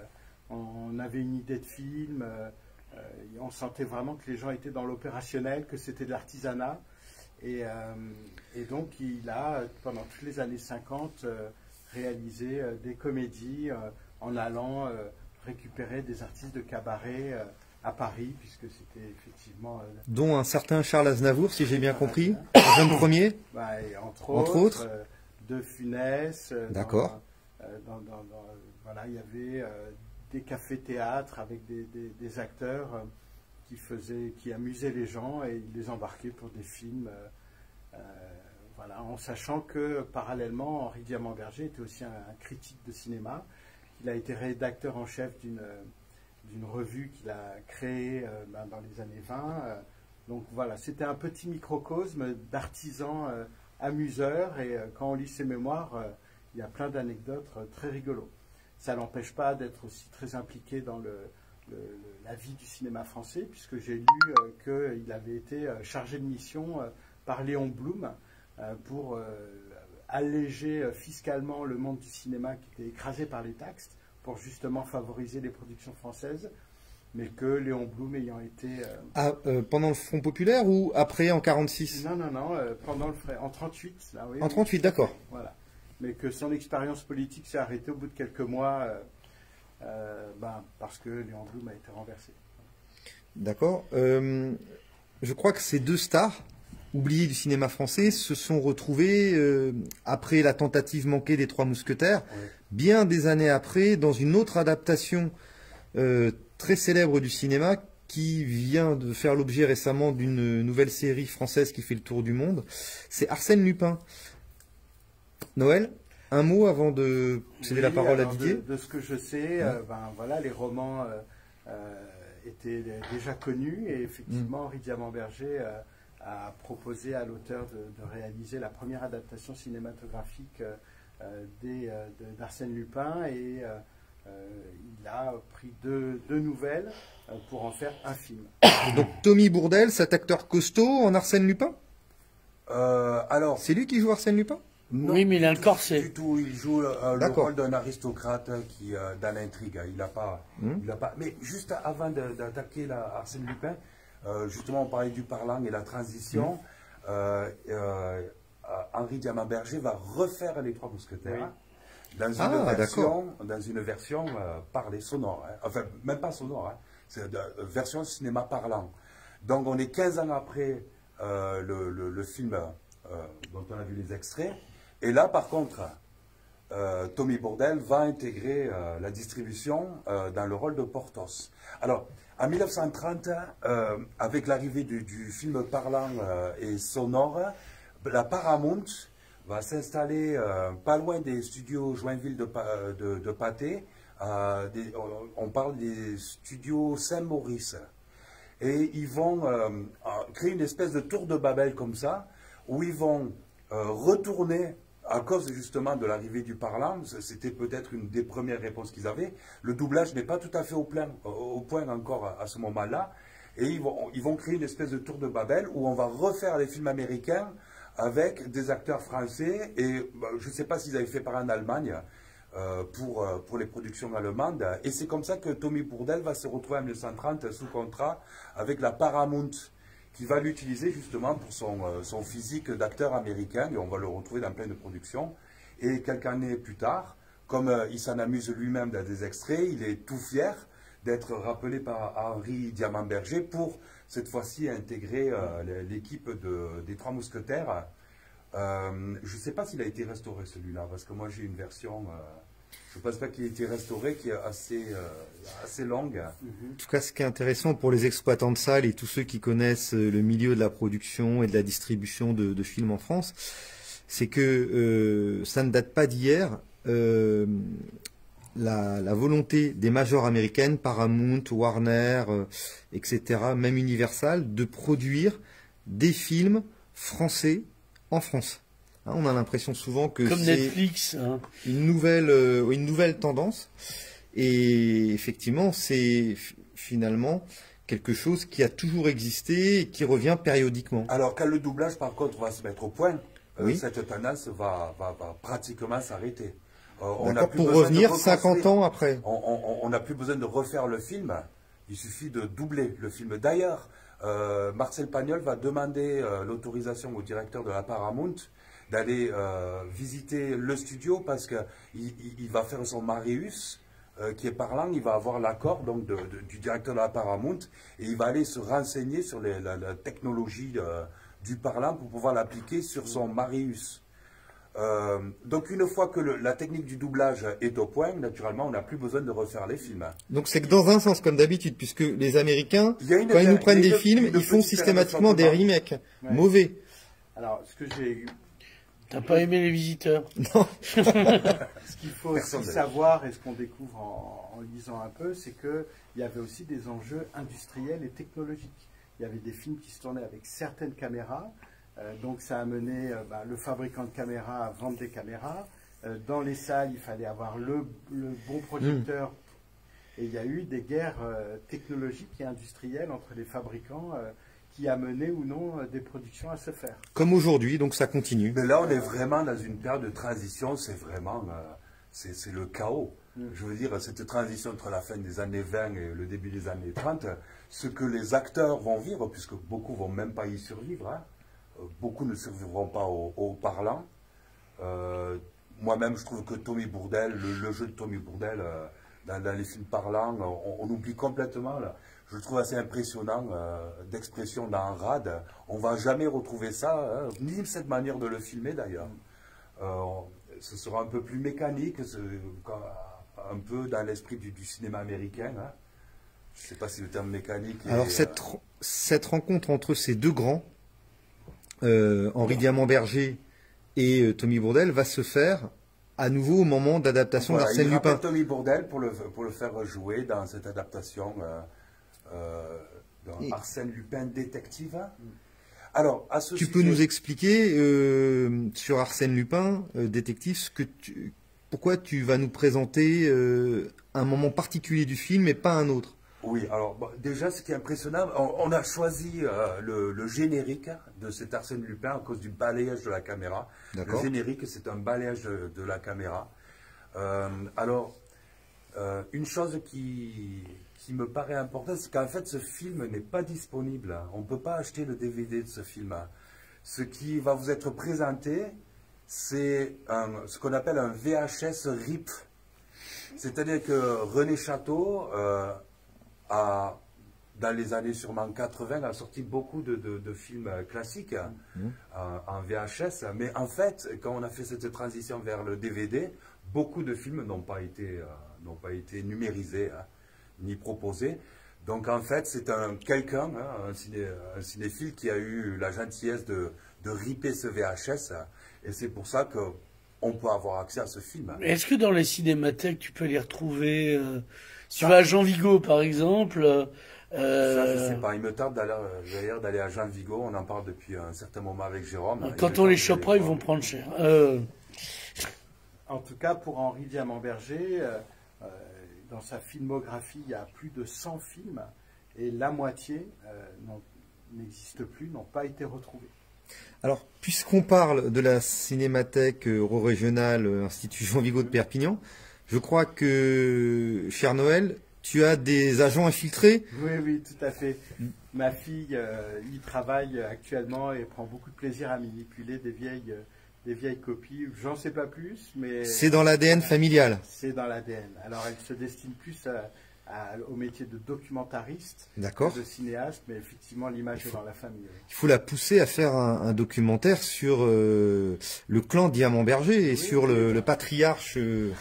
on avait une idée de film. Euh, euh, on sentait vraiment que les gens étaient dans l'opérationnel, que c'était de l'artisanat. Et, euh, et donc, il a, pendant toutes les années cinquante, euh, réalisé euh, des comédies euh, en allant euh, récupérer des artistes de cabaret euh, à Paris, puisque c'était effectivement... Euh, dont un certain Charles Aznavour, si j'ai bien compris, un jeune premier. Bah, et entre, entre autres, autres. Euh, De Funès. Euh, D'accord. Dans, euh, dans, dans, dans, voilà, il y avait euh, des cafés-théâtres avec des, des, des acteurs... Euh, qui faisait, qui amusait les gens et il les embarquait pour des films, euh, euh, voilà, en sachant que parallèlement Henri Diamant-Berger était aussi un, un critique de cinéma. Il a été rédacteur en chef d'une d'une revue qu'il a créée euh, ben, dans les années vingt. Euh, donc voilà, c'était un petit microcosme d'artisans euh, amuseurs et euh, quand on lit ses mémoires, euh, il y a plein d'anecdotes euh, très rigolos. Ça n'empêche pas d'être aussi très impliqué dans le Le, le, la vie du cinéma français, puisque j'ai lu euh, qu'il avait été euh, chargé de mission euh, par Léon Blum euh, pour euh, alléger euh, fiscalement le monde du cinéma qui était écrasé par les taxes, pour justement favoriser les productions françaises, mais que Léon Blum ayant été... Euh, ah, euh, pendant le Front populaire ou après en quarante-six? Non, non, non, euh, pendant le en trente-huit. Là, oui, en trente-huit, oui, d'accord. Voilà. Mais que son expérience politique s'est arrêtée au bout de quelques mois... Euh, Euh, ben, parce que Léon Blum a été renversé. D'accord. Euh, je crois que ces deux stars, oubliées du cinéma français, se sont retrouvées, euh, après la tentative manquée des Trois Mousquetaires, Oui. bien des années après, dans une autre adaptation euh, très célèbre du cinéma, qui vient de faire l'objet récemment d'une nouvelle série française qui fait le tour du monde. C'est Arsène Lupin. Noël, un mot avant de céder Oui, la parole à alors Didier. de, de ce que je sais, euh, ben, voilà, les romans euh, euh, étaient déjà connus et effectivement, Henri Diamant-Berger euh, a proposé à l'auteur de, de réaliser la première adaptation cinématographique euh, des, euh, de- d'Arsène Lupin et euh, euh, il a pris deux, deux nouvelles euh, pour en faire un film. Donc Tommy Bourdelle, cet acteur costaud en Arsène Lupin. Euh, alors, C'est lui qui joue Arsène Lupin? non, Oui, mais il a un du- corset. Du tout, il joue euh, le D'accord. rôle d'un aristocrate qui, euh, dans l'intrigue. Il n'a pas, Hmm. il a pas. Mais juste avant de- d'attaquer la Arsène Lupin, euh, justement, on parlait du parlant et la transition. Euh, euh, euh, Henri Diamant-Berger va refaire les Trois Mousquetaires dans une Ah, version, dans une version euh, parlée sonore. hein. Enfin, même pas sonore. hein. C'est de, euh, version cinéma parlant. Donc, on est quinze ans après euh, le, le- le film euh, dont on a vu les extraits. Et là, par contre, euh, Tommy Bourdelle va intégrer euh, la distribution euh, dans le rôle de Porthos. Alors, en mille neuf cent trente, euh, avec l'arrivée du, du film parlant euh, et sonore, la Paramount va s'installer euh, pas loin des studios Joinville de, Pa- de, de Pathé. euh, des- on on parle des studios Saint-Maurice. Et ils vont euh, euh, créer une espèce de tour de Babel comme ça, où ils vont euh, retourner, à cause justement de l'arrivée du parlant, c'était peut-être une des premières réponses qu'ils avaient, le doublage n'est pas tout à fait au, plein, au- au point encore à, à ce moment-là, et ils vont, ils vont créer une espèce de tour de Babel où on va refaire les films américains avec des acteurs français, et bah, je ne sais pas s'ils avaient fait pareil en Allemagne, euh, pour, euh, pour les productions allemandes. Et c'est comme ça que Tommy Bourdelle va se retrouver en mille neuf cent trente sous contrat avec la Paramount, qui va l'utiliser justement pour son, euh, son physique d'acteur américain, et on va le retrouver dans plein de productions. Et quelques années plus tard, comme euh, il s'en amuse lui-même dans des extraits, il est tout fier d'être rappelé par Henri Diamant-Berger pour cette fois-ci intégrer euh, l'équipe de, des Trois Mousquetaires. Euh, je ne sais pas s'il a été restauré celui-là, parce que moi j'ai une version, euh, je ne pense pas qu'il ait été restauré, qui est assez, euh, assez longue. En tout cas, ce qui est intéressant pour les exploitants de salles et tous ceux qui connaissent euh, le milieu de la production et de la distribution de, de films en France, c'est que euh, ça ne date pas d'hier. Euh, la, la volonté des majors américaines, Paramount, Warner, euh, et cetera, même Universal, de produire des films français en France. Hein, on a l'impression souvent que Comme c'est Netflix. Hein. une nouvelle, euh, une nouvelle tendance. Et effectivement, c'est f- finalement quelque chose qui a toujours existé et qui revient périodiquement. Alors quand le doublage par contre va se mettre au point, euh, Oui. cette tendance va, va, va pratiquement s'arrêter. Euh, on n'a D'accord, plus pour besoin de revenir reconstruire. cinquante ans après. On n'a plus besoin de refaire le film, il suffit de doubler le film. D'ailleurs, euh, Marcel Pagnol va demander euh, l'autorisation au directeur de la Paramount d'aller euh, visiter le studio parce qu'il il, il va faire son Marius euh, qui est parlant, il va avoir l'accord donc de- de- du directeur de la Paramount et il va aller se renseigner sur les- la, la technologie euh, du parlant pour pouvoir l'appliquer sur son Marius. Euh, donc une fois que le- la technique du doublage est au point, naturellement, on n'a plus besoin de refaire les films. Donc c'est que dans un sens, comme d'habitude, puisque les Américains, Il y a une quand ils nous per- prennent il y a des une- films, une ils font petite systématiquement des période de remakes Ouais. mauvais. Alors, ce que j'ai T'as pas aimé Les Visiteurs? Non. Ce qu'il faut Personne aussi n'a- savoir, et ce qu'on découvre en, en lisant un peu, c'est qu'il y avait aussi des enjeux industriels et technologiques. Il y avait des films qui se tournaient avec certaines caméras, euh, donc ça a mené euh, bah, le fabricant de caméras à vendre des caméras. Euh, dans les salles, il fallait avoir le, le bon projecteur. Et il y a eu des guerres euh, technologiques et industrielles entre les fabricants euh, qui a mené ou non euh, des productions à se faire. Comme aujourd'hui, donc ça continue. Mais là, on est vraiment dans une période de transition, c'est vraiment euh, c'est c'est le chaos. Je veux dire, cette transition entre la fin des années vingt et le début des années trente, ce que les acteurs vont vivre, puisque beaucoup vont même pas y survivre, hein, euh, beaucoup ne survivront pas au, au parlant. Euh, Moi-même, je trouve que Tommy Bourdelle, le, le jeu de Tommy Bourdelle euh, dans, dans les films parlants, on, on oublie complètement. Là. Je le trouve assez impressionnant euh, d'expression dans Rad. On va jamais retrouver ça, hein, ni cette manière de le filmer d'ailleurs. Euh, ce sera un peu plus mécanique, ce- un peu dans l'esprit du, du cinéma américain. Hein. je ne sais pas si le terme mécanique est... Alors cette, euh... cette rencontre entre ces deux grands, euh, Henri Diamant-Berger et euh, Tommy Bourdelle, va se faire à nouveau au moment d'adaptation voilà, d'Arsène Lupin. Tommy Bourdelle pour le, pour le faire jouer dans cette adaptation euh, euh, dans et... Arsène Lupin détective. Alors, à ce tu sujet... peux nous expliquer euh, sur Arsène Lupin, euh, détective, ce que tu, pourquoi tu vas nous présenter euh, un moment particulier du film et pas un autre? Oui, alors bon, déjà ce qui est impressionnant, on, on a choisi euh, le, le générique de cet Arsène Lupin à cause du balayage de la caméra. Le générique, c'est un balayage de, de la caméra. Euh, alors, euh, une chose qui, qui me paraît importante, c'est qu'en fait ce film n'est pas disponible. On ne peut pas acheter le D V D de ce film. Ce qui va vous être présenté, c'est ce qu'on appelle un V H S RIP. C'est-à-dire que René Château... Euh, A, dans les années sûrement quatre-vingt, a sorti beaucoup de, de, de films classiques mmh. euh, en V H S. Mais en fait, quand on a fait cette transition vers le D V D, beaucoup de films n'ont pas été, euh, n'ont pas été numérisés hein, ni proposés. Donc en fait, c'est un quelqu'un, hein, un, ciné, un cinéphile qui a eu la gentillesse de, de ripper ce V H S. Et c'est pour ça qu'on peut avoir accès à ce film. Est-ce que dans les cinémathèques, tu peux les retrouver euh... Si tu vas à Jean Vigo, par exemple... Euh, ça, je ne sais pas. Il me tarde d'ailleurs d'aller à Jean Vigo. On en parle depuis un certain moment avec Jérôme. Quand on les chopera, ils vont prendre cher. Euh... En tout cas, pour Henri Diamant-Berger, euh, euh, dans sa filmographie, il y a plus de cent films. Et la moitié euh, n'existe plus, n'ont pas été retrouvés. Alors, puisqu'on parle de la cinémathèque euro-régionale Institut Jean Vigo de Perpignan, je crois que, cher Noël, tu as des agents infiltrés. Oui, oui, tout à fait. Ma fille euh, y travaille actuellement et prend beaucoup de plaisir à manipuler des vieilles, euh, des vieilles copies. J'en sais pas plus, mais... C'est dans l'A D N familial. C'est dans l'A D N. Alors, elle se destine plus à, à, au métier de documentariste, de cinéaste, mais effectivement, l'image est dans la famille. Oui. Il faut la pousser à faire un, un documentaire sur euh, le clan Diamant-Berger et oui, sur oui, le, oui. le patriarche... Euh...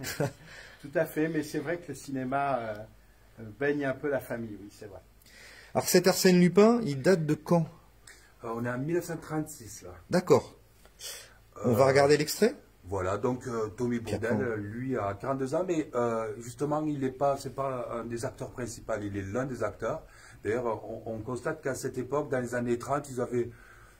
Tout à fait, mais c'est vrai que le cinéma euh, baigne un peu la famille, oui, c'est vrai. Alors cet Arsène Lupin, il date de quand? euh, On est en mille neuf cent trente-six, là. D'accord. On euh, va regarder l'extrait? Voilà, donc euh, Tommy Bourdelle, lui, a quarante-deux ans, mais euh, justement, il n'est pas, c'est pas un des acteurs principaux, il est l'un des acteurs. D'ailleurs, on, on constate qu'à cette époque, dans les années trente, ils avaient...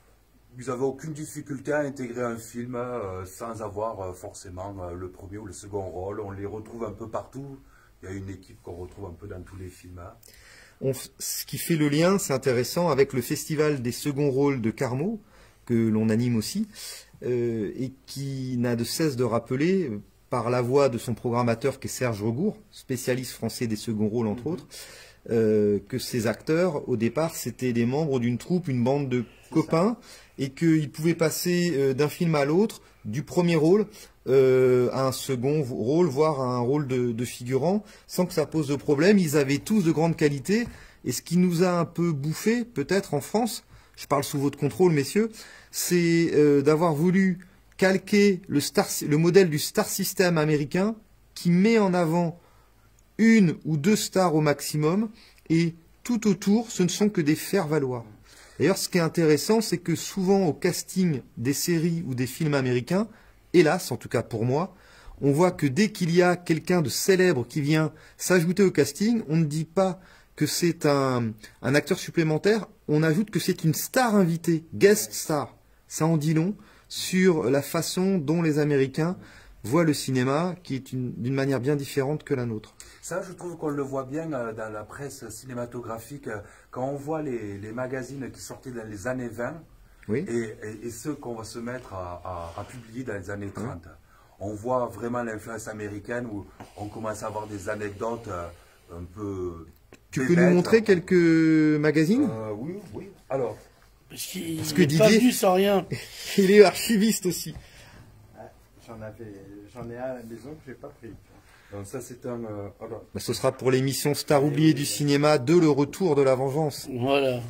Ils n'avaient aucune difficulté à intégrer un film euh, sans avoir euh, forcément euh, le premier ou le second rôle. On les retrouve un peu partout. Il y a une équipe qu'on retrouve un peu dans tous les films. Hein. On, ce qui fait le lien, c'est intéressant, avec le festival des seconds rôles de Carmaux, que l'on anime aussi, euh, et qui n'a de cesse de rappeler, par la voix de son programmateur qui est Serge Regour, spécialiste français des seconds rôles entre mmh. autres, euh, que ces acteurs, au départ, c'était des membres d'une troupe, une bande de copains, et qu'ils pouvaient passer euh, d'un film à l'autre, du premier rôle euh, à un second rôle, voire à un rôle de, de figurant, sans que ça pose de problème. Ils avaient tous de grandes qualités, et ce qui nous a un peu bouffé, peut-être en France, je parle sous votre contrôle, messieurs, c'est euh, d'avoir voulu calquer le, star, le modèle du star system américain, qui met en avant une ou deux stars au maximum, et tout autour, ce ne sont que des faire-valoir. D'ailleurs, ce qui est intéressant, c'est que souvent au casting des séries ou des films américains, hélas, en tout cas pour moi, on voit que dès qu'il y a quelqu'un de célèbre qui vient s'ajouter au casting, on ne dit pas que c'est un, un acteur supplémentaire, on ajoute que c'est une star invitée, guest star. Ça en dit long sur la façon dont les Américains voient le cinéma, qui est d'une manière bien différente que la nôtre. Ça, je trouve qu'on le voit bien euh, dans la presse cinématographique, euh, quand on voit les, les magazines qui sortaient dans les années vingt, oui. et, et, et ceux qu'on va se mettre à, à, à publier dans les années trente. Oui. On voit vraiment l'influence américaine, où on commence à avoir des anecdotes euh, un peu... Tu peux nous montrer quelques magazines? euh, Oui, oui. Alors... Parce qu'il Parce que n'est Didier, pas venu sans rien. Il est archiviste aussi. J'en avais, j'en ai un à la maison que je n'ai pas pris. Donc ça c'est un... Euh, alors... bah, ce sera pour l'émission Star oubliée du cinéma de Le Retour de la Vengeance. Voilà.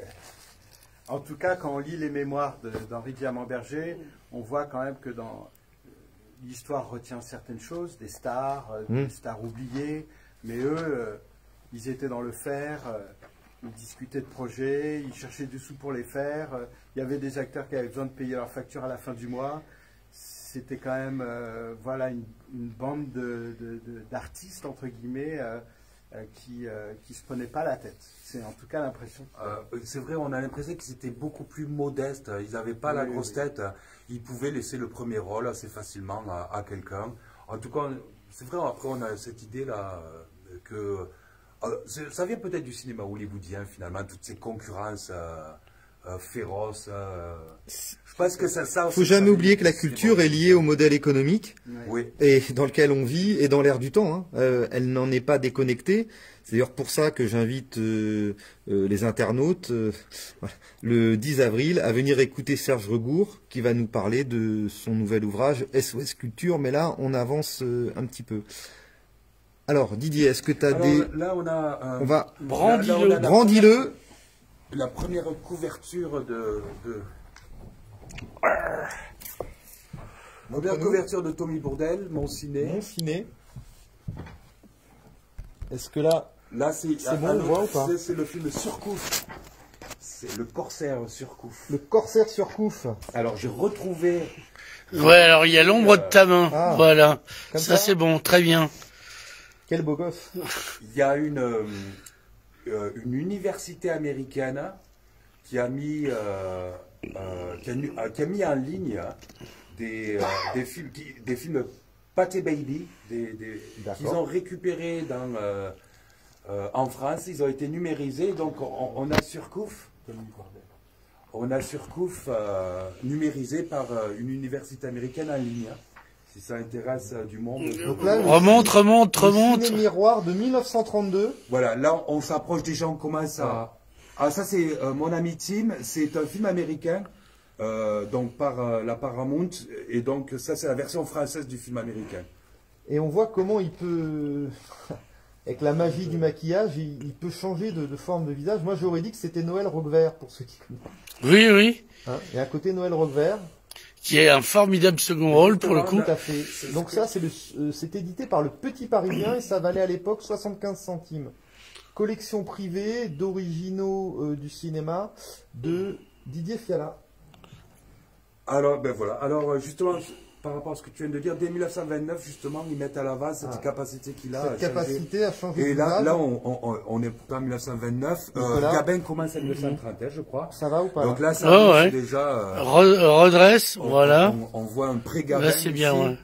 En tout cas, quand on lit les mémoires d'Henri Diamant-Berger, on voit quand même que dans l'histoire retient certaines choses, des stars, mmh. des stars oubliées, mais eux, euh, ils étaient dans le faire, euh, ils discutaient de projets, ils cherchaient du sous pour les faire. Euh, il y avait des acteurs qui avaient besoin de payer leurs factures à la fin du mois. C'était quand même euh, voilà, une, une bande de, de, de, d'artistes, entre guillemets, euh, euh, qui ne euh, se prenaient pas la tête. C'est en tout cas l'impression. Euh, c'est vrai, on a l'impression qu'ils étaient beaucoup plus modestes. Ils n'avaient pas oui, la grosse oui. tête. Ils pouvaient laisser le premier rôle assez facilement à, à quelqu'un. En tout cas, c'est vrai, après on a cette idée-là que... Euh, ça vient peut-être du cinéma hollywoodien, finalement, toutes ces concurrences... Euh, Euh, féroce. Euh, je pense que ça. Il ne faut jamais oublier que la culture est liée au modèle économique oui. et dans lequel on vit et dans l'air du temps. Hein. Euh, elle n'en est pas déconnectée. C'est d'ailleurs pour ça que j'invite euh, euh, les internautes euh, voilà, le dix avril à venir écouter Serge Regour qui va nous parler de son nouvel ouvrage S O S Culture. Mais là, on avance euh, un petit peu. Alors Didier, est-ce que tu as Alors, des... Là, on a... Euh, on va... Brandis-le. Brandis-le. La première couverture de, de... première couverture de Tommy Bourdelle, Mon Ciné. Mon Ciné. Est-ce que là, là c'est bon, on voit ou pas? C'est le film Surcouf. C'est le Corsaire Surcouf. Le Corsaire Surcouf. Alors j'ai retrouvé. Ouais, alors il y a l'ombre de ta main. Ah, voilà. Ça, ça c'est bon, très bien. Quel beau gosse. Il y a une. Euh, une université américaine qui a mis, euh, euh, qui, a, qui a mis en ligne des, euh, des films, qui, des films Pathé Baby, des, des, qu'ils ont récupérés dans, euh, euh, en France, ils ont été numérisés, donc on, on a Surcouf, on a Surcouf euh, numérisé par euh, une université américaine en ligne. Si ça intéresse euh, du monde. Donc là, remonte, remonte, remonte. Le miroir de mille neuf cent trente-deux. Voilà, là on s'approche déjà, on commence à... Ah ça c'est euh, Mon ami Tim, c'est un film américain, euh, donc par euh, la Paramount, et donc ça c'est la version française du film américain. Et on voit comment il peut, avec la magie du maquillage, il, il peut changer de, de forme de visage. Moi j'aurais dit que c'était Noël Roquevert, pour ceux qui connaissent. Oui, oui. Hein, et à côté Noël Roquevert. Qui est un formidable second rôle pour le coup. Tout à fait. Donc ça, c'est euh, édité par le Petit Parisien et ça valait à l'époque soixante-quinze centimes. Collection privée d'originaux euh, du cinéma de Didier Fiala. Alors, ben voilà. Alors justement, par rapport à ce que tu viens de dire, dès mille neuf cent vingt-neuf, justement, ils mettent à l'avant cette ah. capacité qu'il a. Cette capacité à changer. Et là, là on, on, on est pourtant en mille neuf cent vingt-neuf. Euh, là, Gabin commence en mille neuf cent trente, je crois. Ça va ou pas? Donc là, ça oh, ouais. déjà. Euh, redresse, on, voilà. On, on voit un pré-Gabin. Là, c'est bien, ouais.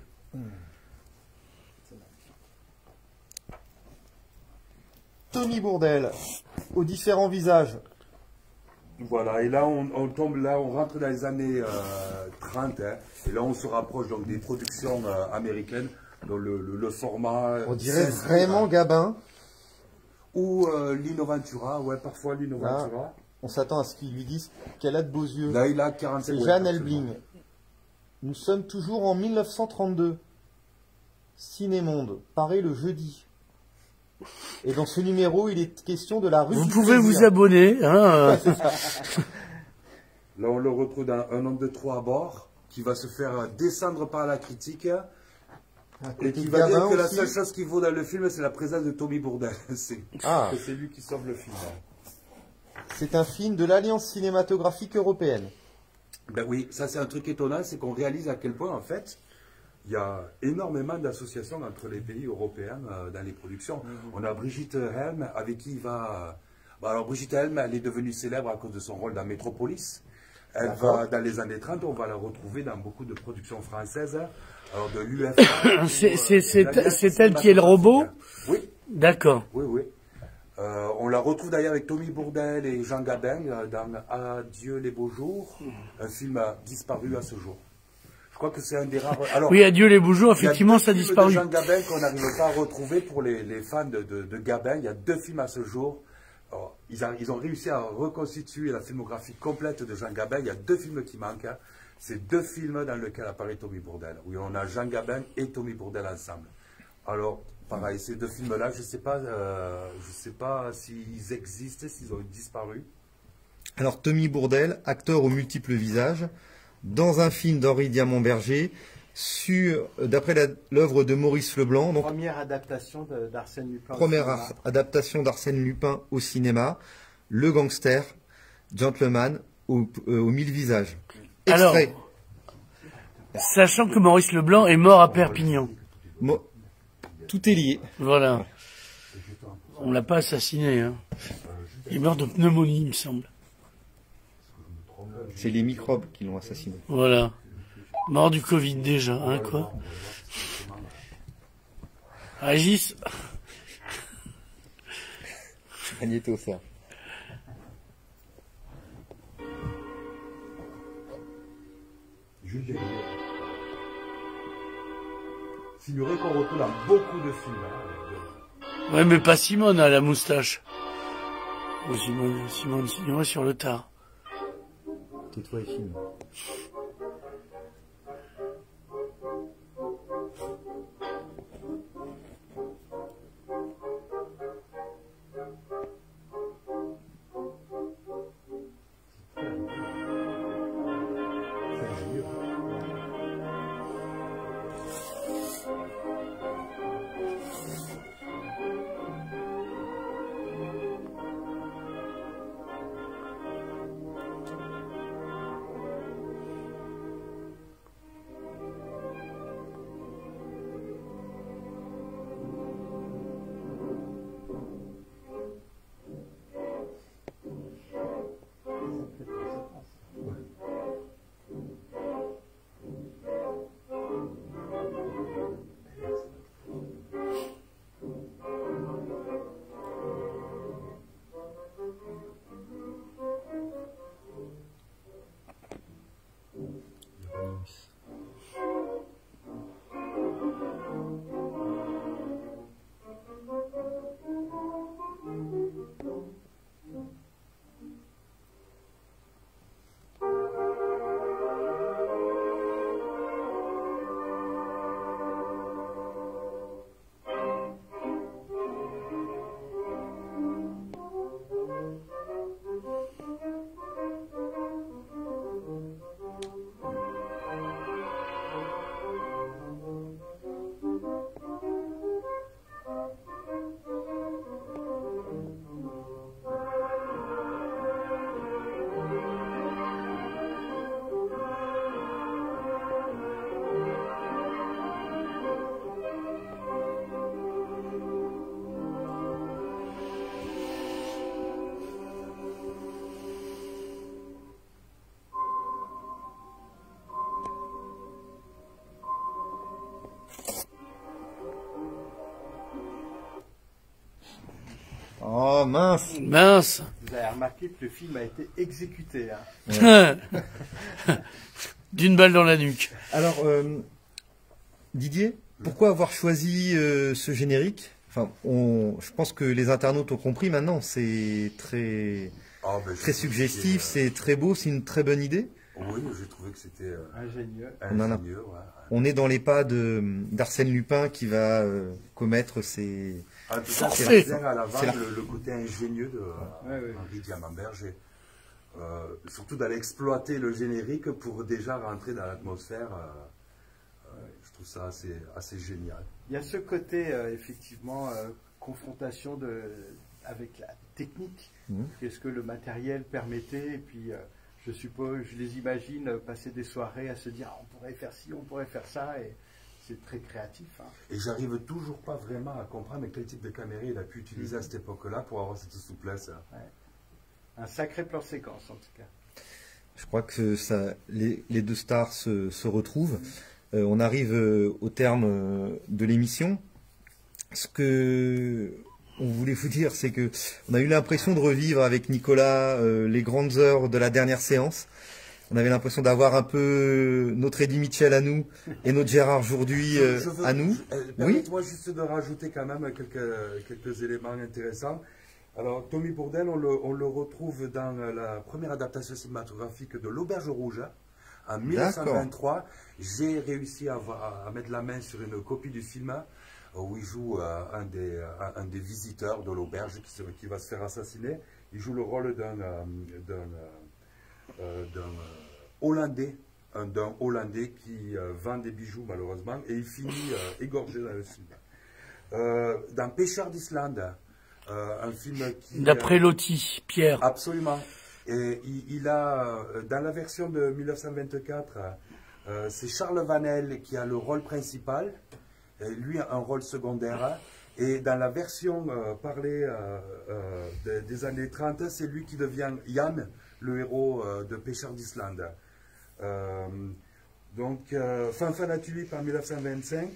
Tommy Bourdelle, aux différents visages. Voilà, et là on, on tombe, là on rentre dans les années euh, trente, hein, et là on se rapproche donc des productions euh, américaines, donc le, le, le format... On dirait vraiment Gabin. Ou euh, Lino Ventura, ouais, parfois Lino Ventura. On s'attend à ce qu'ils lui disent qu'elle a de beaux yeux. Là il a quarante-sept. C'est Jeanne Elbling. Nous sommes toujours en mille neuf cent trente-deux. Cinémonde, paraît le jeudi. Et dans ce numéro, il est question de la rue. Vous pouvez vous abonner. Hein. Là, on le retrouve dans Un homme de trop à bord, qui va se faire descendre par la critique. Et qui va dire que aussi. La seule chose qui vaut dans le film, c'est la présence de Tommy Bourdelle. C'est ah. lui qui sauve le film. C'est un film de l'Alliance cinématographique européenne. Ben oui, ça c'est un truc étonnant, c'est qu'on réalise à quel point, en fait, il y a énormément d'associations entre les pays européens euh, dans les productions. Mm-hmm. On a Brigitte Helm, avec qui il va... Bah alors Brigitte Helm, elle est devenue célèbre à cause de son rôle dans Metropolis. Elle va, dans les années trente, on va la retrouver dans beaucoup de productions françaises. Alors de l'U F A... C'est elle qui est le robot? Oui. D'accord. Oui, oui. Euh, on la retrouve d'ailleurs avec Tommy Bourdelle et Jean Gabin euh, dans Adieu les beaux jours, un film disparu à ce jour. Je crois que c'est un des rares... Alors, oui, Adieu les beaux jours, effectivement, ça a disparu. Il y a deux films de Jean Gabin qu'on n'arrive pas à retrouver pour les, les fans de, de, de Gabin. Il y a deux films à ce jour. Alors, ils, a, ils ont réussi à reconstituer la filmographie complète de Jean Gabin. Il y a deux films qui manquent. Hein. C'est deux films dans lesquels apparaît Tommy Bourdelle, où on a Jean Gabin et Tommy Bourdelle ensemble. Alors, pareil, ces deux films-là, je ne sais pas, euh, je sais pas s'ils existent, s'ils ont disparu. Alors, Tommy Bourdelle, acteur aux multiples visages, dans un film d'Henri Diamant-Berger, sur, d'après l'œuvre de Maurice Leblanc. Donc, Première adaptation de- d'Arsène Lupin. au première cinéma. ar- adaptation d'Arsène Lupin au cinéma, Le gangster, gentleman, aux, euh, aux mille visages. Alors, Extrait. sachant que Maurice Leblanc est mort à Perpignan. Mo- Tout est lié. Voilà. On l'a pas assassiné, hein. Il est mort de pneumonie, il me semble. C'est les microbes qui l'ont assassiné. Voilà. Mort du Covid déjà, hein, quoi. Régis, Magnéto, ça. Jules Derrière. Signoret qu'on retrouve dans beaucoup de films. Hein. ouais, mais pas Simone à la moustache. Oh, Simone, Simone Signoret sur le tard. Tais-toi et filme. Oh mince. Mince. Vous avez remarqué que le film a été exécuté. Hein. D'une balle dans la nuque. Alors, euh, Didier, pourquoi avoir choisi euh, ce générique? Enfin, on, je pense que les internautes ont compris maintenant. C'est très, Ah, ben, très j'ai- suggestif, j'ai, c'est très beau, c'est une très bonne idée. euh, Oui, j'ai trouvé que c'était euh, Ingénieux. On en a- ingénieux. Ouais. On est dans les pas de d'Arsène Lupin qui va euh, commettre ses. En tout cas, Forfait. c'est bien à l'avant C'est la- le, le côté ingénieux de Ouais, ouais. Henri Diamant-Berger. Euh, surtout d'aller exploiter le générique pour déjà rentrer dans l'atmosphère. euh, euh, je trouve ça assez, assez génial. Il y a ce côté, euh, effectivement, euh, confrontation de, avec la technique, Mhm. qu'est-ce que le matériel permettait, et puis euh, je suppose, je les imagine euh, passer des soirées à se dire ah, on pourrait faire ci, on pourrait faire ça, et c'est très créatif. Hein. Et j'arrive toujours pas vraiment à comprendre quel type de caméra il a pu utiliser à cette époque-là pour avoir cette souplesse. Un sacré plan séquence, en tout cas. Je crois que ça, les, les deux stars se, se retrouvent. Euh, on arrive euh, au terme euh, de l'émission. Ce que on voulait vous dire, c'est que on a eu l'impression de revivre avec Nicolas euh, les grandes heures de la dernière séance. On avait l'impression d'avoir un peu notre Eddie Mitchell à nous et notre Gérard Jourduy euh, Je veux- à nous. euh, Permettez-moi juste de rajouter quand même quelques, quelques éléments intéressants. Alors, Tommy Bourdelle, on le, on le retrouve dans la première adaptation cinématographique de L'Auberge Rouge, en mille neuf cent vingt-trois. J'ai réussi à, avoir- à mettre la main sur une copie du film euh, où il joue euh, un, des, un, un des visiteurs de l'auberge qui, se- qui va se faire assassiner. Il joue le rôle d'un euh, d'un, euh, euh, d'un, euh, Hollandais d'un Hollandais qui euh, vend des bijoux malheureusement et il finit euh, égorgé dans le film. Euh, dans Pêcheur d'Islande, euh, un film qui... D'après euh, Loti, Pierre. Absolument. Et il, il a, euh, dans la version de mille neuf cent vingt-quatre, euh, c'est Charles Vanel qui a le rôle principal, et lui un rôle secondaire. Et dans la version euh, parlée euh, euh, de, des années trente, c'est lui qui devient Yann, le héros euh, de Pêcheur d'Islande. Euh, donc, euh, Fanfan à Tulipe en mille neuf cent vingt-cinq.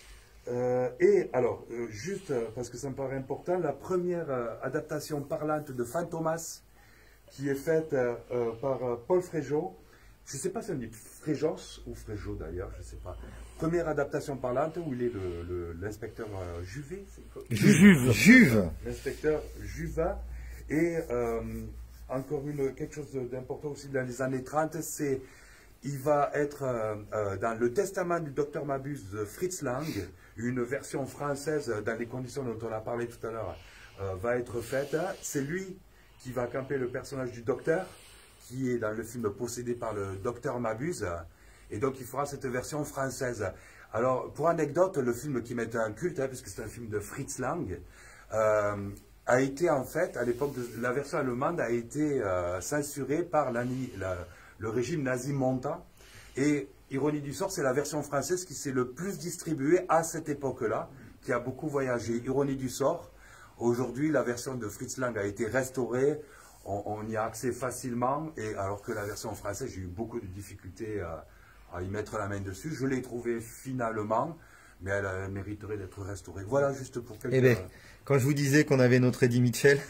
Euh, et alors, euh, juste euh, parce que ça me paraît important, la première euh, adaptation parlante de Fantomas, qui est faite euh, euh, par euh, Paul Fréjot. Je ne sais pas si on dit Fréjos ou Fréjot d'ailleurs, je ne sais pas. Première adaptation parlante où il est l'inspecteur euh, Juvet. Juve. Juve. L'inspecteur Juva. Et euh, encore une, quelque chose d'important aussi dans les années trente, c'est il va être euh, euh, dans le testament du docteur Mabuse de Fritz Lang, une version française dans les conditions dont on a parlé tout à l'heure, euh, va être faite. C'est lui qui va camper le personnage du docteur, qui est dans le film possédé par le docteur Mabuse, et donc il fera cette version française. Alors, pour anecdote, le film qui m'est un culte, hein, puisque c'est un film de Fritz Lang, euh, a été en fait, à l'époque de la version allemande, a été euh, censurée par la, la, le régime nazi montant, et ironie du sort, c'est la version française qui s'est le plus distribuée à cette époque-là, qui a beaucoup voyagé. Ironie du sort, aujourd'hui, la version de Fritz Lang a été restaurée, on, on y a accès facilement, et alors que la version française, j'ai eu beaucoup de difficultés à, à y mettre la main dessus. Je l'ai trouvée finalement, mais elle, elle mériterait d'être restaurée. Voilà, juste pour quelques... Eh ben, quand je vous disais qu'on avait notre Eddie Mitchell,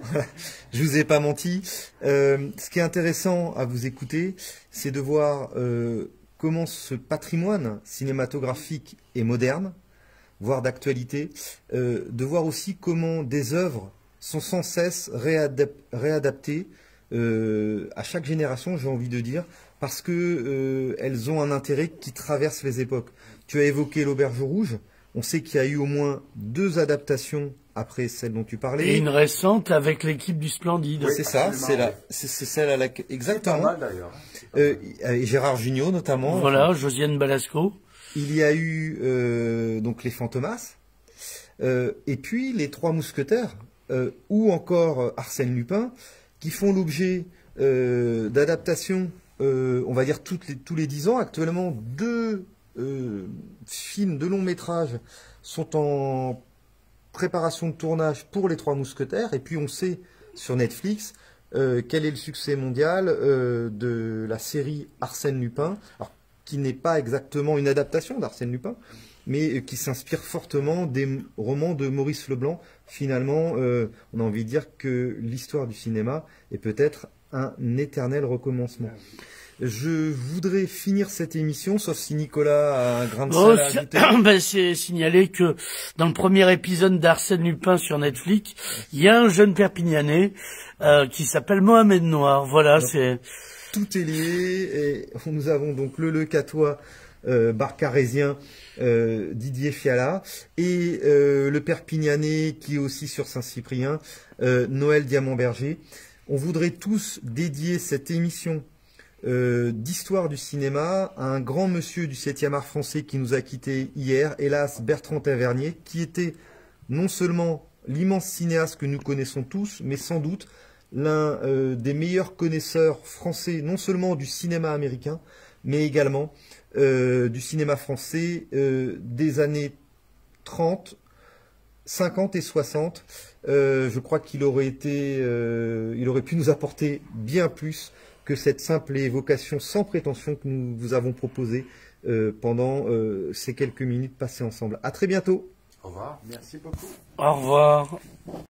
je vous ai pas menti. Euh, ce qui est intéressant à vous écouter, c'est de voir euh, comment ce patrimoine cinématographique est moderne, voire d'actualité, euh, de voir aussi comment des œuvres sont sans cesse réadap réadaptées euh, à chaque génération, j'ai envie de dire, parce que euh, elles ont un intérêt qui traverse les époques. Tu as évoqué l'Auberge rouge, on sait qu'il y a eu au moins deux adaptations après celle dont tu parlais. Et une récente avec l'équipe du Splendide. Oui, c'est ça, c'est la, oui. c'est celle à laquelle exactement. C'est pas mal d'ailleurs. Euh, et Gérard Jugnot notamment. Voilà, Enfin, Josiane Balasco. il y a eu euh, donc les Fantomas, euh, et puis les Trois Mousquetaires, euh, ou encore euh, Arsène Lupin, qui font l'objet euh, d'adaptations, euh, on va dire toutes les, tous les dix ans. Actuellement, deux euh, films de long métrage sont en préparation de tournage pour les Trois Mousquetaires, et puis on sait sur Netflix euh, quel est le succès mondial euh, de la série Arsène Lupin, alors, qui n'est pas exactement une adaptation d'Arsène Lupin, mais qui s'inspire fortement des romans de Maurice Leblanc. Finalement, euh, on a envie de dire que l'histoire du cinéma est peut-être un éternel recommencement. Je voudrais finir cette émission, sauf si Nicolas a un grain de Oh, sel à ajouter. ben, c'est signalé que dans le premier épisode d'Arsène Lupin sur Netflix, il y a un jeune Perpignanais euh, qui s'appelle Mohamed Noir. Voilà, c'est... Tout est lié, et nous avons donc le Le Catois, euh, Barcarésien, euh, Didier Fiala, et euh, le Perpignanais qui est aussi sur Saint-Cyprien, euh, Noël Diamant-Berger. On voudrait tous dédier cette émission euh, d'histoire du cinéma à un grand monsieur du septième art français qui nous a quittés hier, hélas Bertrand Tavernier, qui était non seulement l'immense cinéaste que nous connaissons tous, mais sans doute l'un euh, des meilleurs connaisseurs français, non seulement du cinéma américain, mais également euh, du cinéma français euh, des années trente, cinquante et soixante. Euh, je crois qu'il aurait été, euh, il aurait pu nous apporter bien plus que cette simple évocation sans prétention que nous vous avons proposée euh, pendant euh, ces quelques minutes passées ensemble. À très bientôt. Au revoir. Merci beaucoup. Au revoir.